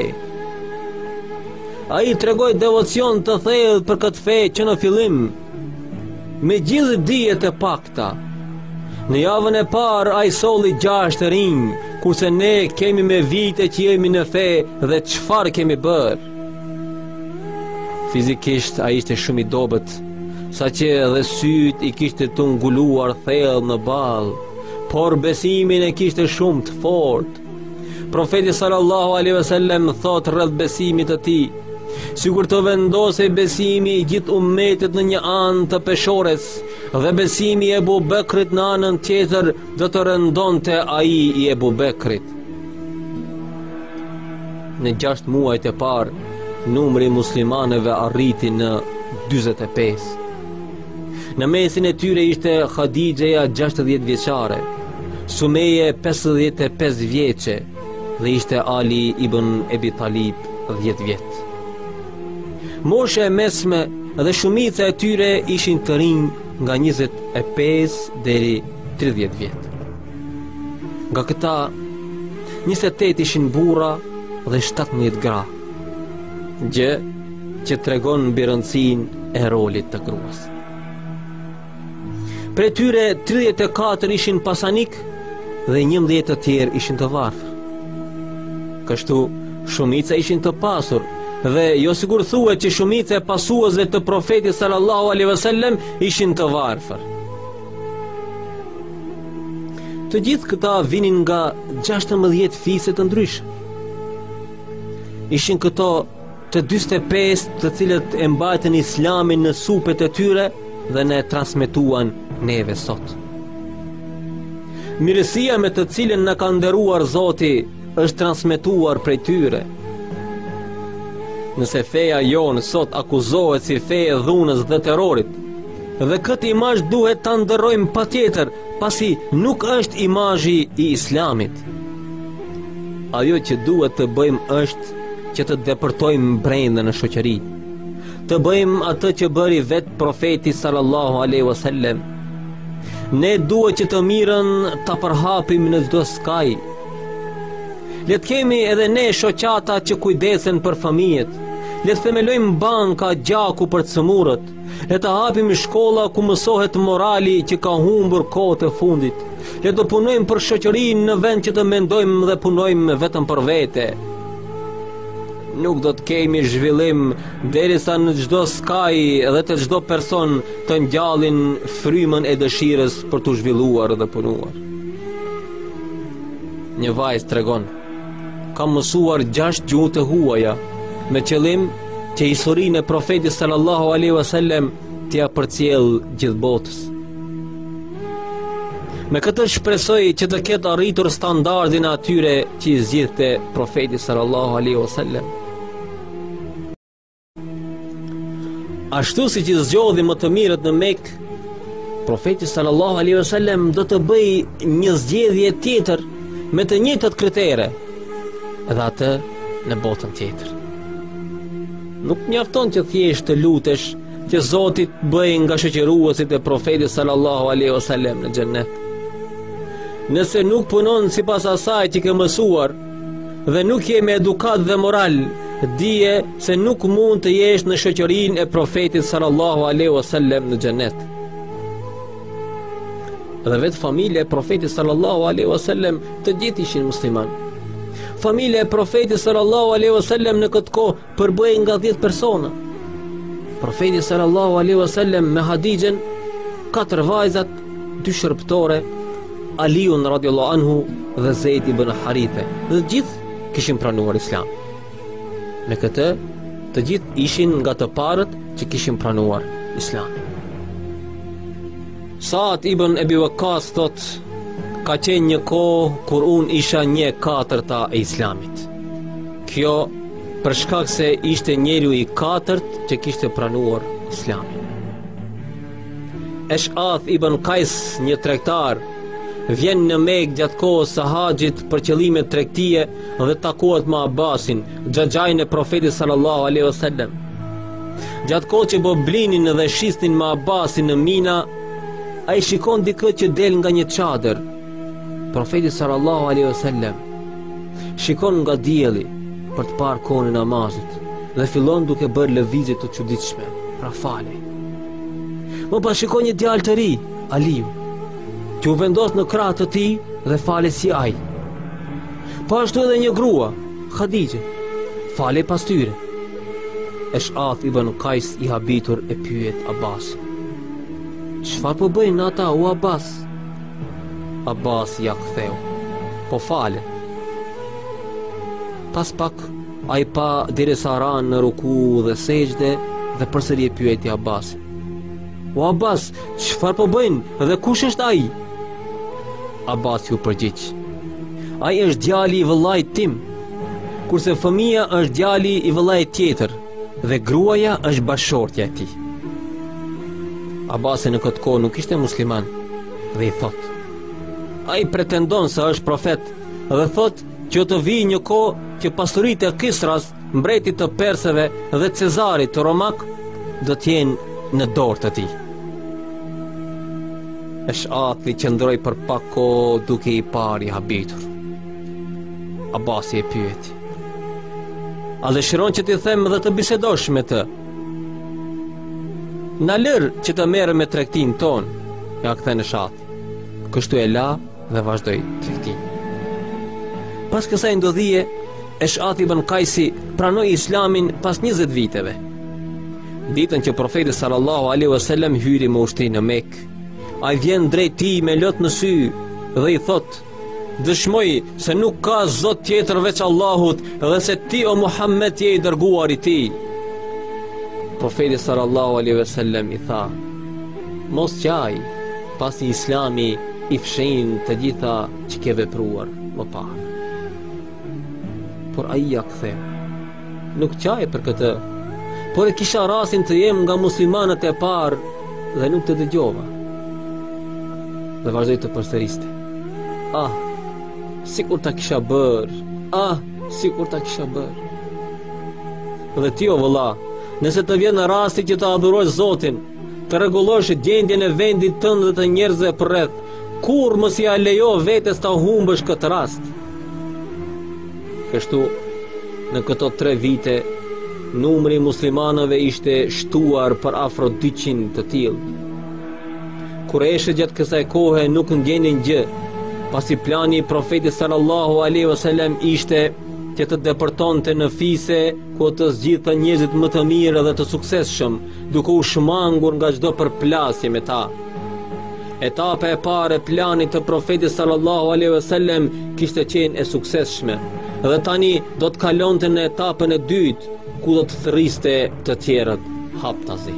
Ai tregoi devocion të thellë për këtë fe që në fillim, me gjithë dijet e pakta. Në javën e parë ai solli 6 rinj, kurse ne kemi me vite që jemi në fe dhe çfarë kemi bërë. Fizikisht ai ishte shumë i dobët sa që edhe syt i kishte të nguluar thellë në ball, por besimin e kishte shumë të fortë. Profeti sallallahu alaihi wasallam thot rreth besimit të tij: sikur të vendosej besimi i gjithë ummetit në një anë të peshores, dhe besimi i Ebu Bekrit në anën tjetër do të rëndonte ai i Ebu Bekrit. Në 6 muajt e parë, numri i muslimanëve arriti në 45. Në mesin e tyre ishte Khadijja 60 vjeçare, Sumeje 55 vjeçe dhe ishte Ali ibn Ebi Talib 10 vjet. Mosha e mesme dhe shumica e tyre ishin të rinj nga 25 deri 30 vjet. Nga këta 28 ishin burra dhe 17 gra, gjë që tregon mbi rëndësinë e rolit të gruas. Pre tyre 34 ishin pasanik dhe 11 të tjerë ishin të varfër. Kështu shumica ishin të pasur, dhe jo sigur thuhet që shumica e pasuesve të profetit sallallahu alaihi wasallam ishin të varfër. Të gjithë këta vinin nga 16 fise të ndryshme. Ishin këto të 45 të cilët e mbajtën islamin në supet e tyre dhe ne transmetuan neve sot. Mirësia me të cilën na ka nderuar Zoti është transmetuar prej tyre. Nëse feja jonë sot akuzohet si feje dhunës dhe terrorit, dhe këtë imazh duhet ta ndërrojmë patjetër, pasi nuk është imazhi i Islamit. Ajo që duhet të bëjmë është që të depërtojmë brenda në shoqëri, të bëjmë atë që bëri vetë profeti sallallahu alaihi wasallam. Ne duhet që të mirën ta përhapim në çdo skaj. Le të kemi edhe ne shoqata që kujdesen për fëmijët. Le të themelojmë banka gjaku për të sëmurët. Le të hapim shkolla ku mësohet morali që ka humbur kohët e fundit. Le të punojmë për shoqërinë në vend që të mendojmë dhe punojmë vetëm për vete. Nuk do të kemi zhvillim derisa në çdo skaj dhe të çdo person të ngjallin frymën e dëshirës për të zhvilluar dhe punuar. Një vajzë tregon: kam mësuar 6 gjuhë të huaja me qëllim që historinë e profetit sallallahu alaihi wasallam t'ia përcjell gjithë botës. Me këtë shpresoj që të ketë arritur standardin e atyre që i zgjidhte profeti sallallahu alaihi wasallam. Ashtu si që zgjodhi më të mirët në Mekë, profeti sallallahu alaihi wasallam do të bëjë një zgjedhje tjetër me të njëjtat kritere, edhe atë në botën tjetër. Nuk mjafton që thjesht të lutesh që Zoti të bëjë nga shoqëruesit e profetit sallallahu alaihi wasallam në xhennet. Nëse nuk punon sipas asaj që ke mësuar dhe nuk je me edukat dhe moral, dije se nuk mund të jesh në shoqërinë e profetit sallallahu alaihi wasallam në xhennet. Dhe vetë familja e profetit sallallahu alaihi wasallam të gjithë ishin musliman. Familja e profetit sallallahu alaihi wasallam në këtë kohë përbëhej nga 10 persona. Profeti sallallahu alaihi wasallam me Hadixhen, 4 vajzat, 2 shërbëtore, Aliun radhiyallahu anhu dhe Zeid ibn Harithe. Dhe gjithë kishin pranuar Islam. Me këtë, të gjithë ishin nga të parët që kishin pranuar Islamin. Saad ibn Ebi Waqqas thot: ka qenë një kohë kur unë isha 1/4 e Islamit. Kjo për shkak se ishte njeriu i 4 që kishte pranuar Islamin. Esh'ath ibn Qais, një tregtar, vjen në Mekë gjatë kohës së haxhit për qëllime tregtie dhe takohet me Abbasin, xhaxhain e profetit sallallahu alaihi wasallam. Gjatë kohës që blinin dhe shisnin me Abbasin në Mina, ai shikon dikë që del nga një çadër. Profeti sallallahu alaihi wasallam shikon nga dielli për të parë kohën e namazit dhe fillon duke bërë lëvizje të çuditshme, pra falej. Më pas shikon një djalë të ri, Aliu, që u vendos në krah të tij dhe falej si ai. Po ashtu edhe një grua, Khadijja, falej pas tyre. Esh'ath ibn Qais i habitur e pyet Abbasin: çfarë po bëjnë ata o Abbas? Abbas ja ktheu, po fale. Pas pak ai pa derisa ran në ruku dhe sejdë dhe përsëri e pyeti Abbas. O Abbas, çfarë po bëjnë dhe kush është ai? Abbas ju përgjigj. Ai është djali i vëllait tim, kurse fëmia është djali i vëllait tjetër dhe gruaja është bashortja e tij. Abbasi në këtë kohë nuk ishte musliman dhe i thot: ai pretendon se është profet dhe thot që të vijë një kohë që pasuritë e Kisras, mbretit të perseve dhe Cezarit të Romak do të jenë në dorë të tij. Eshati qëndroi për pak kohë duke i parë i habitur. Abasi e pyeti: a dëshiron që t'i them dhe të bisedosh me të? Na lër që të merrem me tregtin ton, ja kthen Eshati. Kështu e la dhe vazhdoi tregtin. Pas kësaj ndodhie, Eshati ibn Kajsi pranoi islamin pas 20 viteve. Ditën që profeti sallallahu alaihi wasallam hyri me ushtri në Mekë, ai vjen drejt tij me lot në sy dhe i thot: dëshmoj se nuk ka zot tjetër veç Allahut dhe se ti o Muhammed je i dërguar i tij. Profeti sallallahu alaihi wasallam i tha: mos qaj, pasi Islami i fshin të gjitha që ke vepruar më parë. Por ai ja ktheu: nuk qaj për këtë, por e kisha rastin të jem nga muslimanët e parë dhe nuk të dëgjova. Dhe vazhdoi të përsëriste: ah, sikur ta kisha bërë, ah, sikur ta kisha bërë. Dhe ti o vëlla, nëse të vjen në rasti që të adhurosh Zotin, të rregullosh gjendjen e vendit tënd dhe të njerëzve përreth, kur mos ia lejo vetes ta humbësh këtë rast. Kështu, në këto 3 vite, numri i muslimanëve ishte shtuar për afro 200 të tillë. Kureshët gjatë kësaj kohe nuk ndjenin gjë, pasi plani i profetit sallallahu alaihi wasallam ishte që të depërtonte në fise ku të zgjidhte njerëzit më të mirë dhe të suksesshëm, duke u shmangur nga çdo përplasje me ta. Etapa e parë e planit të profetit sallallahu alaihi wasallam kishte qenë e suksesshme, dhe tani do të kalonte në etapën e dytë, ku do të thërriste të tjerët haptazi.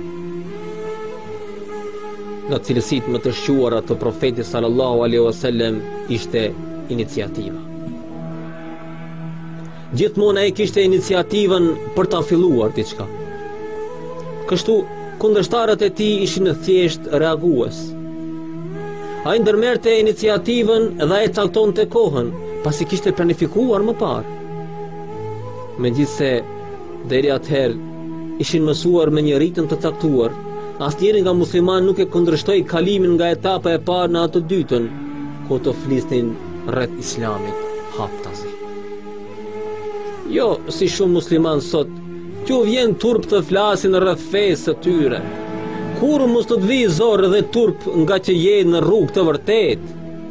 Nga cilësitë më të shquara të profetit sallallahu alaihi wasallam ishte iniciativa. Gjithmonë ai kishte iniciativën për ta filluar diçka. Kështu, kundërshtarët e tij ishin thjesht reagues. Ai ndërmerrte iniciativën dhe ai caktonte kohën, pasi kishte planifikuar më parë. Megjithse deri atëherë ishin mësuar me një ritëm të caktuar, asnjëri nga musliman nuk e kundërshtoi kalimin nga etapa e parë në atë dytën, ku të flisnin rreth Islamit haptazi. Jo si shumë musliman sot, që vjen turp të flasin rreth fesë së tyre. Kur mos të vi zorë dhe turp nga që je në rrugë të vërtet.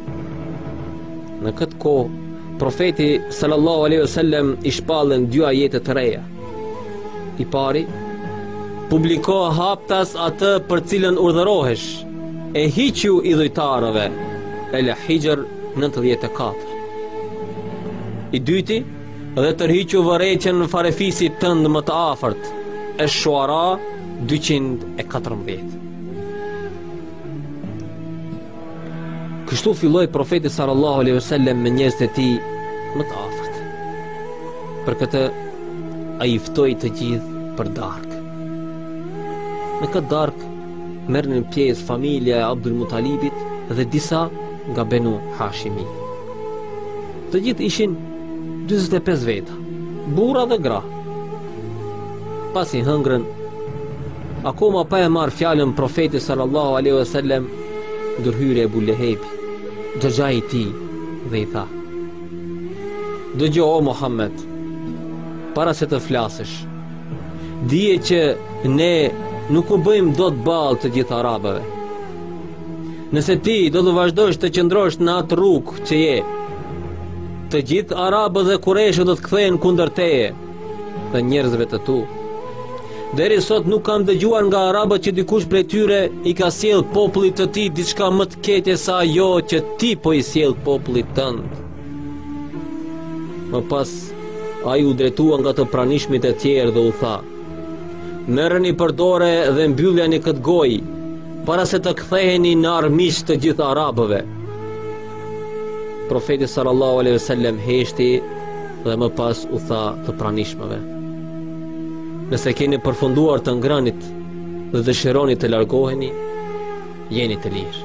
Në këtë kohë, profeti sallallahu alaihi wasallam i shpallën 2 ajete të reja. I pari, publiko haptas atë për cilën urdhërohesh, e hiqju idhujtarëve, El-Hijr 94. I dyti, dhe tërhiqju vërejtjen në farefisit tënd më të afërt, Esh-Shuara 214. Kështu filloi profeti sallallahu alaihi wasallam me njerëzit e tij më të afërt. Për këtë ai i ftoi të gjithë për darkë. Në këtë darkë merrnin pjesë familja e Abdul Mutalibit dhe disa nga Benu Hashimi. Të gjithë ishin 45 veta, burra dhe gra. Pasi hëngrën, akoma pa e marrë fjalën profeti sallallahu alaihi wasallam, ndërhyri Ebu Lehebi, xhaxhai i tij, dhe i tha: dëgjo o Muhammed, para se të flasësh, dije që ne nuk u bëjmë dot ballë të gjithë arabëve. Nëse ti do të vazhdosh të qëndrosh në atë rrugë që je, të gjithë arabët dhe kureshët do të kthehen kundër teje dhe njerëzve të tu. Deri sot nuk kam dëgjuar nga arabët që dikush prej tyre i ka sjell popullit të tij diçka më të keqe sa ajo që ti po i sjell popullit tënd. Më pas ai u drejtua nga të pranishmit e tjerë dhe u tha: merreni për dorë dhe mbylleni këtë gojë, para se të ktheheni në armiq të gjithë arabëve. Profeti sallallahu alaihi wasallam heshti dhe më pas u tha të pranishmëve: nëse keni përfunduar të ngrënit dhe dëshironi të largoheni, jeni të lirë.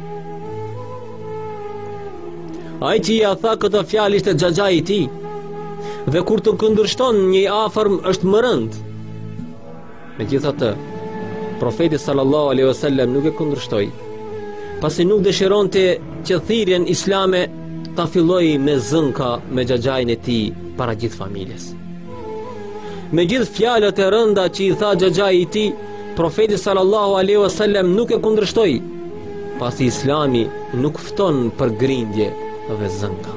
Ai që ja tha këtë fjalë ishte xhaxhai i tij, dhe kur të kundërshton një afërm është më rënd. Megjithatë, profeti sallallahu alaihi wasallam nuk e kundërshtoi, pasi nuk dëshironte që thirrjen islame ta filloi me zënka me xhaxhain e tij para gjithë familjes. Me gjithë fjalët e rënda që i tha xhaxhai i tij, profeti sallallahu alaihi wasallam nuk e kundërshtoi, pasi Islami nuk fton për grindje dhe zënka.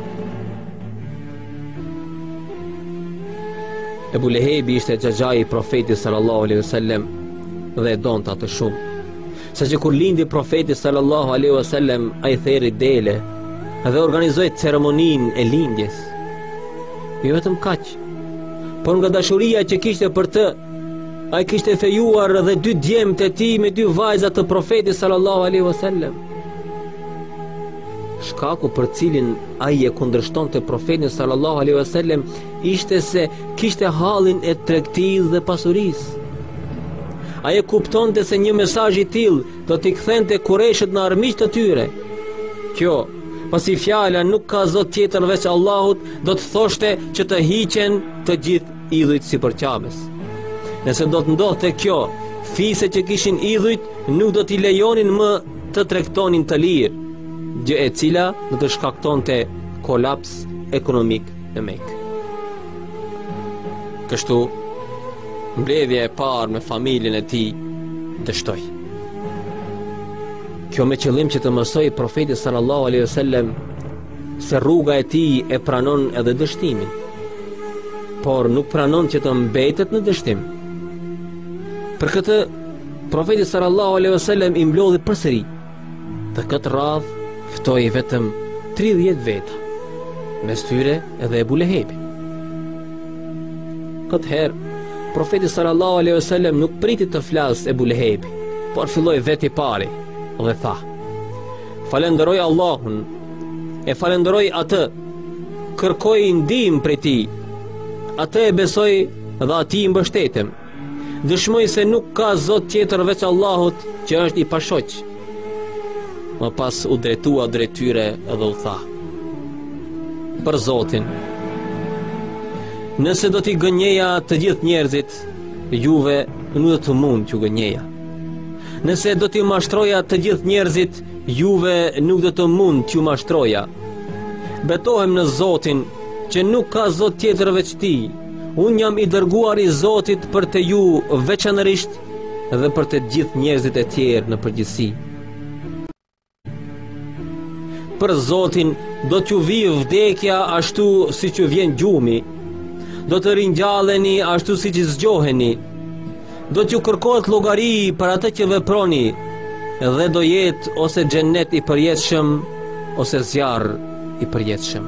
Ebu Lehebi ishte xhaxhai i profetit sallallahu alaihi wasallam dhe e donte atë shumë, saqë kur lindi profeti sallallahu alaihi wasallam, ai theri dele dhe organizoi ceremoninë e lindjes. Jo vetëm kaq, por nga dashuria që kishte për të, ai kishte fejuar edhe 2 djemtë e tij me 2 vajza të profetit sallallahu alaihi wasallam. Shkaku për cilin ai e kundërshtonte profetin sallallahu alaihi wasallam ishte se kishte hallin e tregtisë dhe pasurisë. Ai e kuptonte se një mesazh i tillë do t'i kthente Kureshët në armiq të tyre. Kjo, pasi fjala nuk ka zot tjetër veç Allahut, do të thoshte që të hiqen të gjithë idhujt sipërqames. Nëse do të ndodhte kjo, fise që kishin idhujt nuk do t'i lejonin më të tregtonin të lirë, gjë e cila do të shkaktonte kolaps ekonomik në Mekë. Kështu, mbledhja e parë me familjen e tij dështoi. Kjo me qëllim që të mësoj profeti sallallahu alaihi wasallam se rruga e tij e pranon edhe dështimin, por nuk pranon që të mbetet në dështim. Për këtë, profeti sallallahu alaihi wasallam i mblodhi përsëri, dhe këtë radhë ftoi vetëm 30 veta, mes tyre edhe Ebu Lehebi. Këtë herë, profeti sallallahu alaihi wasallam nuk priti të flasë Ebu Lehebi, por filloi vetë i pari dhe tha: falenderoj Allahun, e falenderoj atë, kërkoj ndihmë prej tij, atë e besoj dhe atij mbështetem, dëshmoj se nuk ka zot tjetër veç Allahut që është i pashoq. Më pas u drejtua drejt tyre dhe u tha: për Zotin, nëse do t'i gënjeja të gjithë njerëzit, juve nuk do të mund t'ju gënjeja. Nëse do t'i mashtroja të gjithë njerëzit, juve nuk do të mund t'ju mashtroja. Betohem në Zotin që nuk ka zot tjetër veç ti. Unë jam i dërguar i Zotit për të ju veçanërisht dhe për të gjithë njerëzit e tjerë në përgjithësi. Për Zotin do t'ju vijë vdekja ashtu si që vjen gjumi, do të ringjalleni ashtu si që zgjoheni, do t'ju kërkohet llogari për atë që veproni, dhe do jetë ose xhennet i përjetshëm ose zjarr i përjetshëm.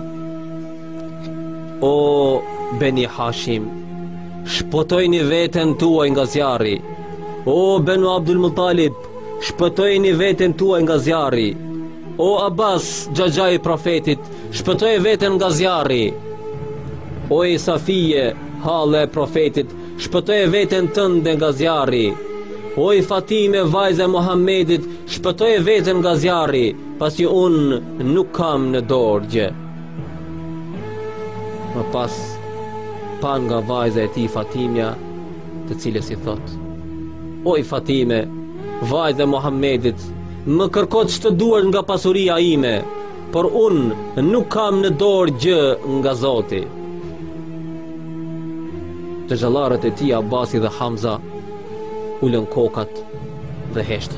O Beni Hashim, shpëtojni veten tuaj nga zjarri. O Benu Abdul Muttalib, shpëtojni veten tuaj nga zjarri. O Abbas, xhaxhai i profetit, shpëtoi veten nga zjarri. O Safije, halle e profetit, shpëtoi veten tënde nga zjarri. O Fatime, vajza e Muhamedit, shpëtoi veten nga zjarri, pasi unë nuk kam në dorë gjë. Më pas pan nga vajza e tij Fatimja, të cilës i thot: O Fatime, vajza e Muhamedit, më kërko ç'të duar nga pasuria ime, por unë nuk kam në dorë gjë nga Zoti. Të xhallarët e tij Abasi dhe Hamza ulën kokat dhe heshtën.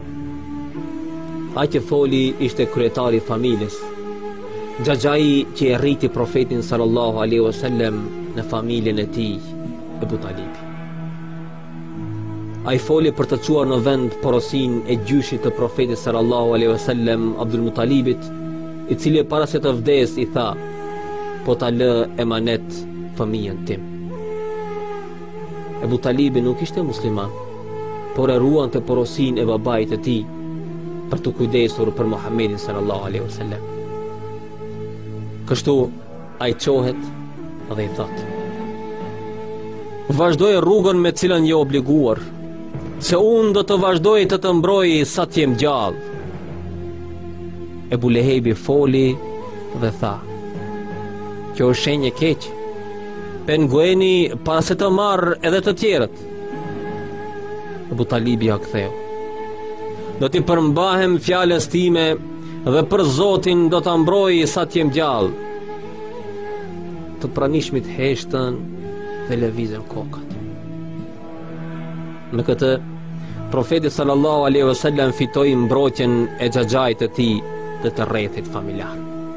Ai që foli ishte kryetari i familjes, xhaxhai që e rriti profetin sallallahu alaihi wasallam në familjen e tij, Ebu Talibi. ai foli për të çuar në vend porosin e gjyshit të profetit sallallahu alaihi wasallam Abdul Muttalibit, i cili para se të vdes i tha: po ta lë emanet fëmijën tim. Ebu Talibi nuk ishte musliman, por e ruan të porosin e babait e tij për të kujdesur për Muhammedin sallallahu alaihi wasallam. Kështu ai çohet dhe i thot: vazhdoj rrugën me cilën je obliguar, se unë do të vazhdoj të të mbroj sa të jem gjallë. Ebu Lehebi foli dhe tha: kjo është shenjë e keqe, pengueni para se të marrë edhe të tjerët. Ebu Talibi ja ktheu: do t'i përmbahem fjalës time dhe për Zotin do ta mbroj sa të jem gjallë. Të pranishmit heshtën dhe lëvizën kokat. Me këtë, profeti sallallahu alaihi wasallam fitoi mbrojtjen e xhaxhait të tij dhe të rrethit familjar.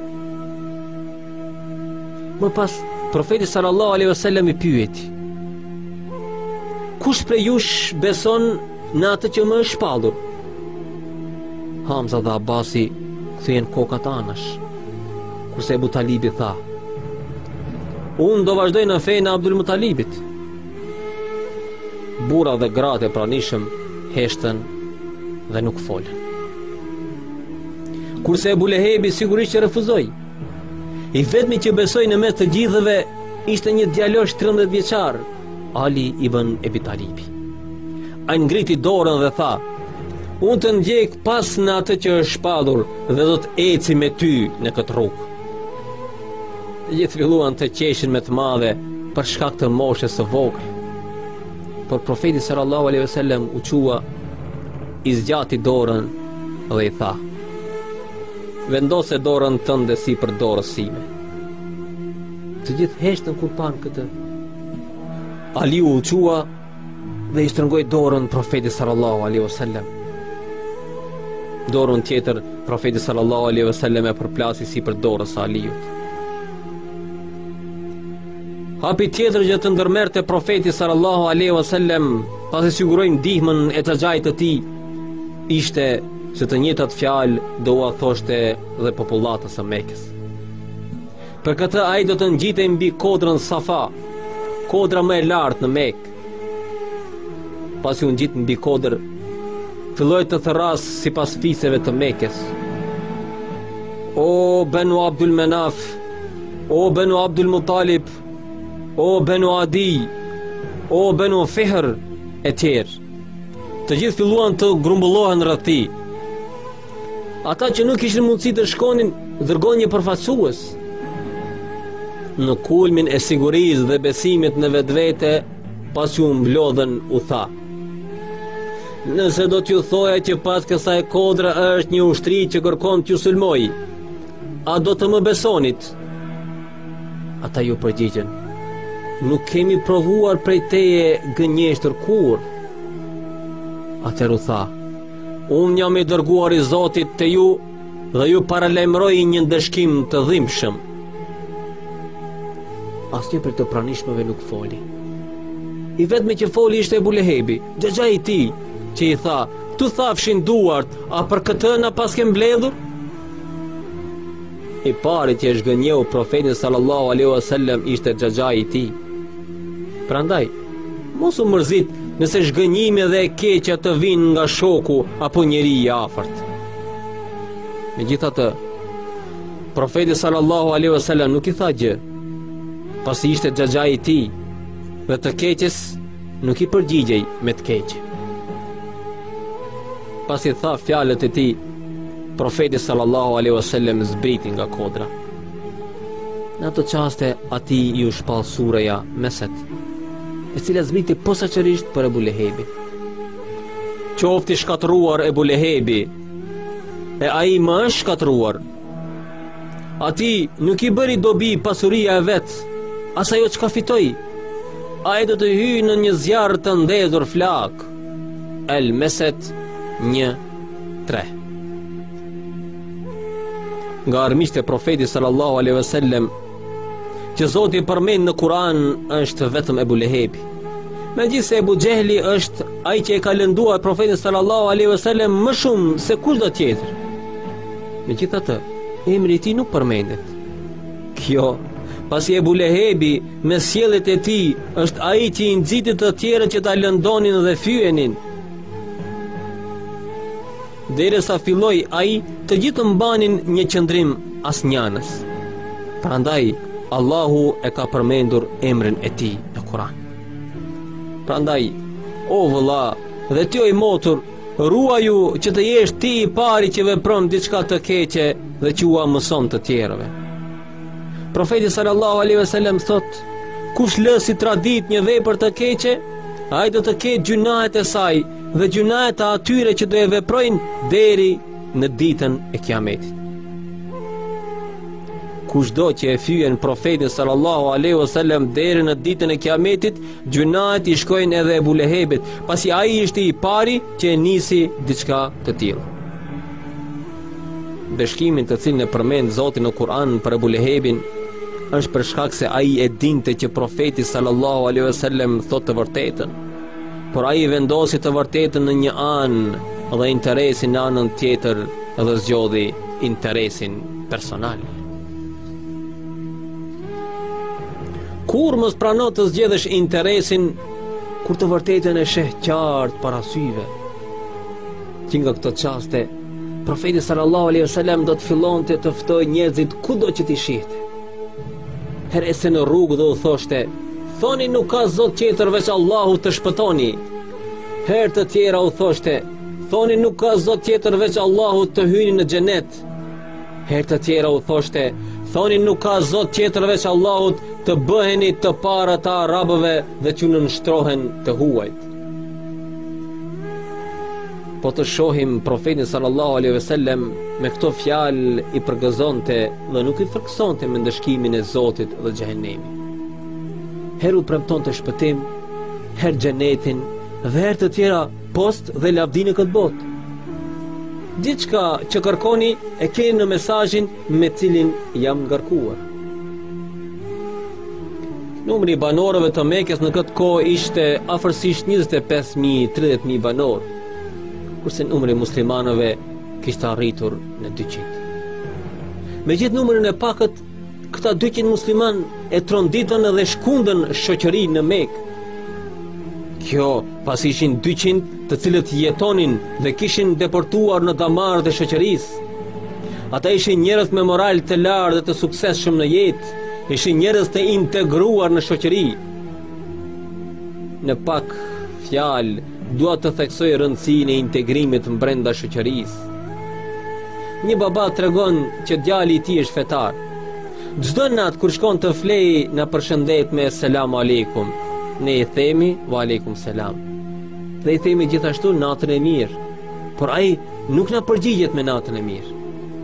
Më pas, profeti sallallahu alaihi wasallam i pyeti: kush prej jush beson në atë që më është shpallur? Hamza dhe Abasi kthyen kokat anash, kurse Ebu Talibi tha: unë do vazhdoj në fejnë e Abdul Muttalibit. Bura dhe gratë e pranishëm heshtën dhe nuk folën. Kurse Ebu Lehebi sigurisht që refuzoi. I vetmi që besoi në mes të gjithëve ishte një djalosh 13 vjeçar, Ali ibn Abi Talibi. Ai ngriti dorën dhe tha: unë të ndjek pas në atë që është shpallur dhe do të eci me ty në këtë rrugë. Gjithë filluan të qeshin me të madhe për shkak të moshës së vogël. Por profeti sallallahu alaihi wasallam u qua, i zgjati dorën dhe i tha: vendose dorën tënde si për dorës sime. Të gjithë heshtën kur pan këtë. Aliu u qua dhe i shtrëngoi dorën profetit sallallahu alaihi wasallam. Dorën tjetër profeti sallallahu alaihi wasallam e përplasi si për dorës së Aliut. Hapi tjetër që të ndërmerte profeti sallallahu alaihi wasallam, pasi siguroi ndihmën e xhaxhait të tij, ishte se të njëjtat fjalë do ua thoshte dhe popullatës së Mekës. Për këtë ai do të ngjitej mbi kodrën Safa, kodra më e lartë në Mekë. Pasi u ngjit mbi kodër, filloi të therras sipas fiseve të Mekës: o Banu Abdul Manaf, o Banu Abdul Muttalib, o Banu Adi, o Banu Fihr e tjerë. Të gjithë filluan të grumbullohen rreth tij. Ata që nuk kishin mundësi të shkonin, dërgon një përfaqësues. Në kulmin e sigurisë dhe besimit në vetvete, pas u mblodhen, u tha: nëse do t'ju thoja që pas kësaj kodre është një ushtri që kërkon t'ju sulmoj, a do të më besonit? Ata ju përgjigjen: nuk kemi provuar prej teje gënjeshtër kur. Atëherë u tha: unë jam i dërguar i Zotit te ju dhe ju paralajmëroj një ndëshkim të dhimbshëm. Asnjë prej të pranishmëve nuk foli. I vetmi që foli ishte Ebu Lehebi, xhaxhai i tij, që i tha: tu thafshin duart, a për këtë na pas ke mbledhur? I pari që e zhgënjeu profetin sallallahu alaihi wasallam ishte xhaxhai i tij. Prandaj, mos u mërzit nëse zhgënjimi dhe e keqja të vinë nga shoku apo njeri i afërt. Megjithatë, profeti sallallahu alaihi wasallam nuk i tha gjë, pasi ishte xhaxhai i tij dhe të keqes nuk i përgjigjej me të keq. Pasi tha fjalët e tij, profeti sallallahu alaihi wasallam zbriti nga kodra. Në ato qaste atij ju shpall sureja Meset, e cila zbriti posaçërisht për Ebu Lehebi. Qofti shkatruar Ebu Lehebi, e ai më është shkatruar. Ati nuk i bëri dobi pasuria e vet, as ajo çka fitoi. Ai do të hyjë në një zjarr të ndezur flak. El Meset 1:3. Nga armiqtë e profetit sallallahu alaihi wasallam që Zoti përmend në Kur'an është vetëm Ebu Lehebi. Megjithse Ebu Xehli është ai që e ka lënduar profetin sallallahu alaihi wasallam më shumë se kushdo tjetër. Megjithatë, emri i tij nuk përmendet. Kjo, pasi Ebu Lehebi me sjelljet e tij është ai që i nxiti të tjerët që ta lëndonin dhe fyenin. Derisa filloi ai, të gjithë mbanin një qëndrim asnjanës. Prandaj Allahu e ka përmendur emrin e tij në Kur'an. Prandaj, o vëlla, dhe ti o i motur, ruaju që të jesh ti i pari që vepron diçka të keqe dhe që ua mëson të tjerëve. Profeti sallallahu alaihi wasallam thot: kush lë si tradit një vepër të keqe, ai do të ketë gjunahet e saj dhe gjunahet e atyre që do e veprojnë deri në ditën e Kiametit. Kushdo që e fyen profetin sallallahu alaihi wasallam deri në ditën e Kiametit, gjunahet i shkojnë edhe Ebu Lehebit, pasi ai ishte i pari që e nisi diçka të tillë. Beshkimin të cilin e përmend Zoti në Kur'an për Ebu Lehebin është për shkak se ai e dinte që profeti sallallahu alaihi wasallam thotë të vërtetën, por ai vendosi të vërtetën në një anë dhe interesin në anën tjetër dhe zgjodhi interesin personal. Kur mos prano të zgjedhësh interesin kur të vërtetën e sheh qartë para syve. Që nga këto çaste, profeti sallallahu alaihi wasallam do të fillonte të ftojë njerëzit kudo që t'i shihte. Herëse në rrugë dhe u thoshte: thoni nuk ka zot tjetër veç Allahu të shpëtoni. Herë të tjera u thoshte: thoni nuk ka zot tjetër veç Allahu të hyni në xhenet. Herë të tjera u thoshte: thoni nuk ka zot tjetër veç Allahut të bëheni të para të arabëve dhe që nënshtrohen të huajt. Po të shohim profetin sallallahu alaihi wasallam me këto fjalë i përgëzonte dhe nuk i frikësonte me ndëshkimin e Zotit dhe xhehenemi. Herë u premtonte shpëtim, herë xhenetin dhe herë të tjera post dhe lavdinë këtë botë. Diçka që kërkoni e keni në mesazhin me cilin jam ngarkuar. Numri i banorëve të Mekës në këtë kohë ishte afërsisht 25.000-30.000 banorë, kurse numri i muslimanëve kishte arritur në 200. Me gjithë numrin e pakët, këta 200 musliman e tronditën dhe shkundën shoqërinë në Mekë. Kjo pas ishin 200 të cilët jetonin dhe kishin deportuar në damarët e shoqërisë. Ata ishin njerëz me moral të lartë dhe të suksesshëm në jetë, ishin njerëz të integruar në shoqëri. Në pak fjalë, dua të theksoj rëndësinë e integrimit brenda shoqërisë. Një baba tregon që djali i tij është fetar. Çdo natë kur shkon të flej na përshëndet me selam aleikum. Ne i themi wa aleikum selam. Dhe i themi gjithashtu natën e mirë, por ai nuk na përgjigjet me natën e mirë.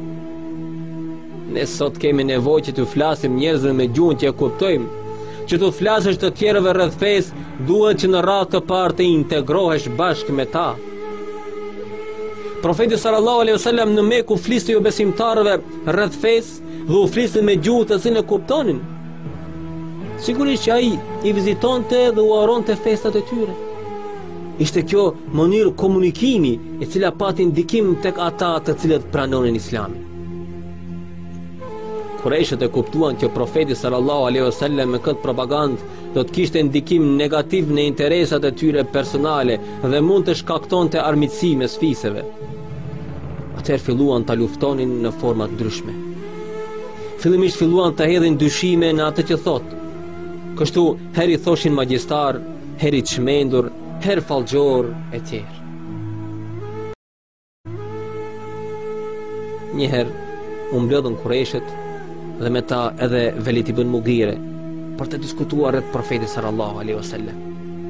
Ne sot kemi nevojë që të flasim njerëzve me gjuhën që e kuptojmë, që të flasësh të tjerëve rreth fesë, duhet që në radhë të parë të integrohesh bashkë me ta. Profeti sallallahu alaihi wasallam në Mekë u fliste jo besimtarëve rreth fesë dhe u fliste me gjuhë të cilën e kuptonin. Sigurisht që ai i vizitonte dhe u uronte festat e tyre. Ishte kjo mënyrë komunikimi e cila pati ndikim tek ata të cilët pranonin Islamin. Kurejshët e kuptuan që profeti sallallahu alaihi wasallam me këtë propagandë do të kishte ndikim negativ në interesat e tyre personale dhe mund të shkaktonte armiqësi mes fisëve. Atëherë filluan ta luftonin në forma të ndryshme. Fillimisht filluan të hedhin dyshime në atë që thotë. Kështu herë i thoshin magjistar, herë i çmendur, herë fallxhor e tjerë. Njëherë u mbledhën Kurejshët dhe me ta edhe Velid ibn Mughire për të diskutuar rreth profetit sallallahu alaihi wasallam.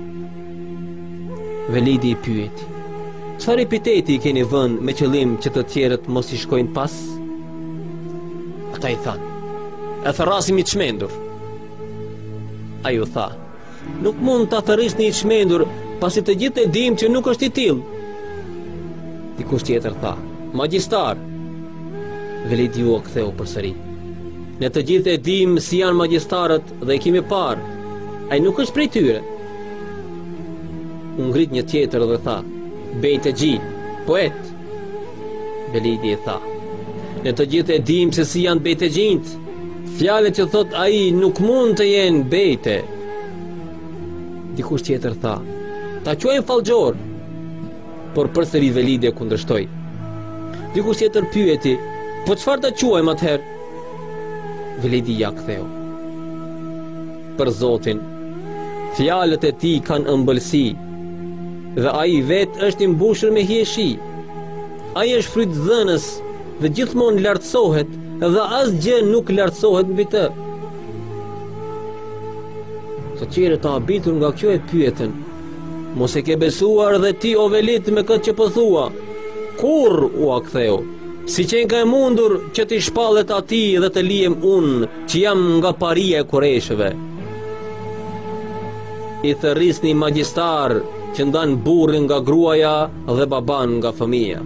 Velidi i pyeti: çfarë epiteti i keni vënë me qëllim që të tjerët mos i shkojnë pas? Ata i thanë: e therrasim i çmendur. Ai u tha: nuk mund ta therrisni i çmendur, pasi të gjithë e dim që nuk është i tillë. Dikush tjetër tha: magjistar. Velidi u ktheu përsëri: ne të gjithë e dim si janë magjistarët dhe e kemi parë. Ai nuk është prej tyre. u ngrit një tjetër dhe tha: Bejtegji, poet. Velidi e tha: ne të gjithë e dim se si janë bejtegjinjt. Fjalët që thot ai nuk mund të jenë bejte. Dikush tjetër tha: ta quajmë fallxhor. Por përsëri Velidi e kundërshtoi. Dikush tjetër pyeti: po çfarë ta quajmë atëherë? Velidi ja ktheu: për Zotin, fjalët e tij kanë ëmbëlsi dhe ai vetë është i mbushur me hieshi. Ai është frytdhënës dhe gjithmonë lartësohet dhe asgjë nuk lartësohet mbi të. Shoqërët e habitur nga kjo e pyetën: mos e ke besuar dhe ti o Velid me këtë që po thua? Kurr, u ktheu, si që nga e mundur që t'i shpallet ati dhe të lijem unë që jam nga paria e Kureshëve. I thërrisni magjistar që ndan burrin nga gruaja dhe baban nga fëmia.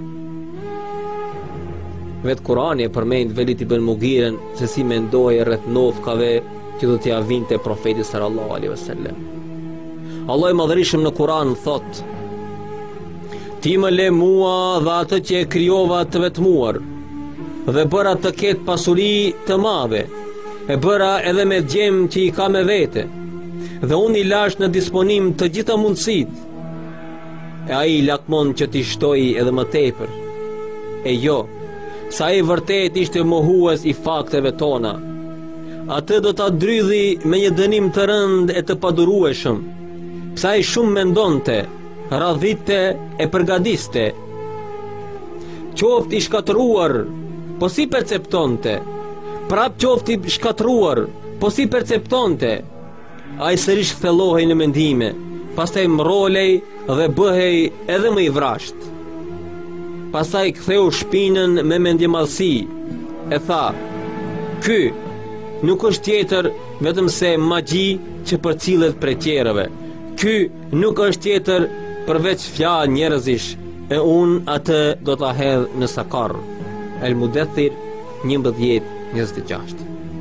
Vetë Kurani e përmend Velid ibn Mughiren se si mendohej rreth nofkave që do t'ia vinte profetit sallallahu alaihi wasallam. Allah i madhërisëm në Kuran thot: ti më le mua dhe atë që e krijova të vetmuar, dhe bëra të ketë pasuri të madhe, e bëra edhe me gjem që i ka me vete, dhe unë i lash në disponim të gjitha mundësit, e ai i lakmon që t'i shtoj edhe më tepër. E jo, sa i vërtet ishte mohues i fakteve tona, atë do t'a drydhi me një dënim të rënd e të padurueshëm, psa i shumë mendonte, radhite e përgadiste. Qofti i shkatëruar, po si perceptonte, prap qofti i shkatëruar, po si perceptonte. Ai sërish thellohej në mendime, pastaj mrolej dhe bëhej edhe më i vrasht. Pastaj ktheu shpinën me mendjemadhsi, e tha: ky nuk është tjetër vetëm se magji që përcillet prej tjerëve. Ky nuk është tjetër përveç fjalë njerëzish, e unë atë do ta hedh në sakar. El Mudaththir 11:26.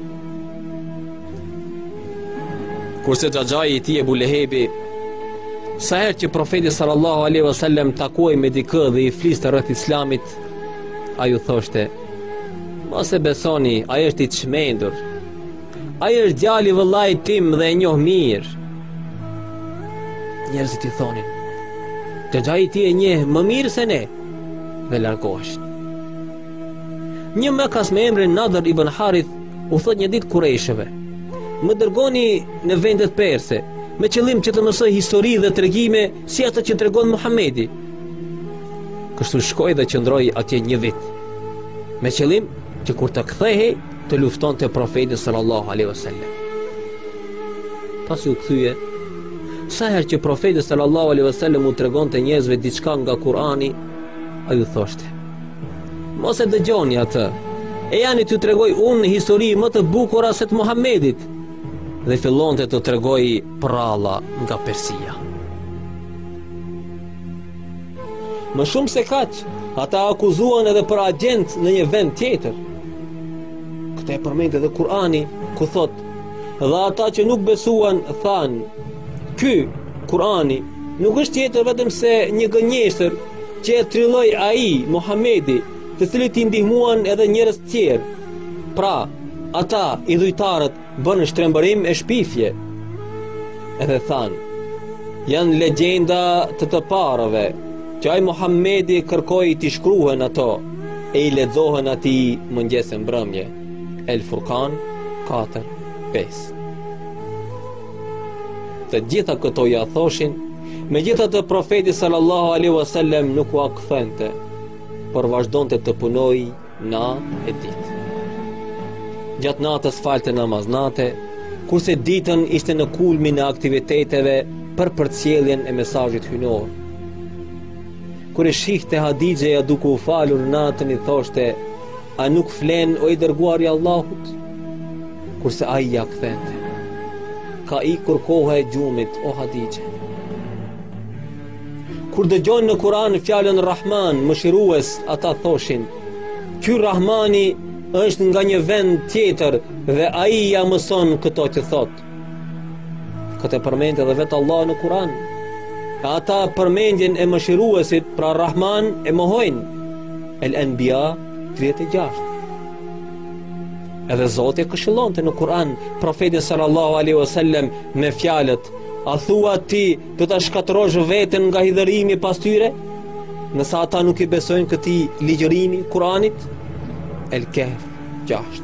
Kurse xhaxhai i tij Ebu Lehebi, sa herë që profeti sallallahu alaihi wasallam takoi me dikë dhe i fliste rreth Islamit, ai u thoshte: mos e besoni, ai është i çmendur. Ai është djali i vëllait tim dhe e njoh mirë. Njerëzit i thonin: xhaxhai i tij e njeh më mirë se ne, dhe largoheshin. Një mëkas me emrin Nadr ibn Harith u thot një ditë Kureshëve: më dërgoni në vendet perse, me qëllim që të mësoj histori dhe tregime si ato që tregon Muhamedi. Kështu shkoi dhe qëndroi atje një vit, me qëllim që kur të kthehej të luftonte profetin sallallahu alaihi wasallam. Pasi u kthye, sa herë që profeti sallallahu alaihi wasallam u tregonte njerëzve diçka nga Kurani, ai u thoshte: mos e dëgjoni atë, e jani t'ju tregoj unë histori më të bukura se të Muhamedit, dhe fillonte të tregoj pralla nga Persia. Më shumë se kaq, ata akuzuan edhe për agent në një vend tjetër. Këtë e përmend edhe Kurani, ku thot: dhe ata që nuk besuan than: ky Kurani nuk është tjetër vetëm se një gënjeshtër që e trilloi ai Muhamedi, të cilit i ndihmuan edhe njerëz tjerë. Pra, ata i dhujtarët bën shtrembërim e shpifje. Edhe than: janë legjenda të parëve që ai Muhamedi kërkoi t'i shkruhen ato e i lexohen atij mëngjes e mbrëmje. El Furqan 4:5. Të gjitha këto ja thoshin, megjithatë profeti sallallahu alaihi wasallam nuk u akthente, por vazhdonte të punojë natë e ditë. Gjatë natës falte namaznate, kurse ditën ishte në kulmin e aktiviteteve për përcjelljen e mesazhit hynor. Kur e shihte Hadixheja duke u falur natën, i thoshte: a nuk flen o i dërguari i Allahut? Kurse ai ja kthente: ka ikur koha e gjumit, o Hadixhe. Kur dëgjojnë në Kur'an fjalën Rahman, mëshirues, ata thoshin: ky Rahmani është nga një vend tjetër dhe ai ja mëson këto që thot. Këtë përmend edhe vetë Allah në Kur'an. Ata përmendjen e mëshiruesit, pra Rahman, e mohojnë. El Anbiya 36. Edhe Zoti këshillonte në Kur'an profetin sallallahu alaihi wasallam me fjalët: a thua ti do ta shkatërrosh veten nga hidhërimi pas tyre, nëse ata nuk i besojnë këtij ligjërimi Kur'anit? El Kahf 6.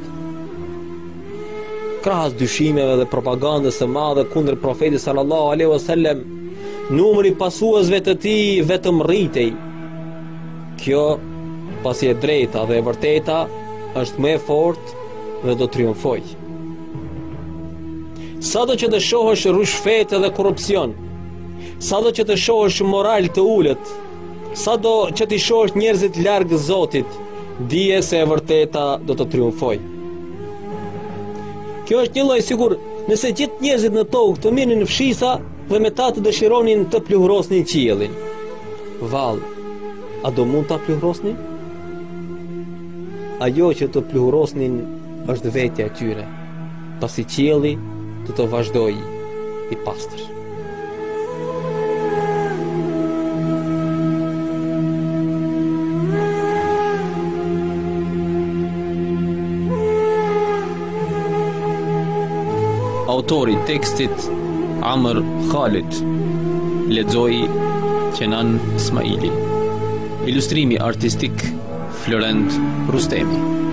Krahas dyshimeve dhe propagandës së madhe kundër profetit sallallahu alaihi wasallam, numri pasuesve të tij vetëm rritej. Kjo, pasi e drejta dhe e vërteta, është më e fortë dhe do triumfoj. Sado që të shohësh rushfet dhe korrupsion, sado që të shohësh moral të ulët, sado që të shohësh njerëzit larg Zotit, dije se e vërteta do të triumfoj. Kjo është një lloj sigur nëse gjithë njerëzit në tokë të mirnin në fshisa dhe me ta të dëshironin të pluhrosnin qiellin. Vallë, a do mund ta pluhrosnin? Ajo që të pluhrosnin është vetja e tyre, pasi qielli do të vazhdojë i pastër. Autori i tekstit Amr Khalid, lexoi Kenan Ismaili, ilustrimi artistik Florent Rustemi.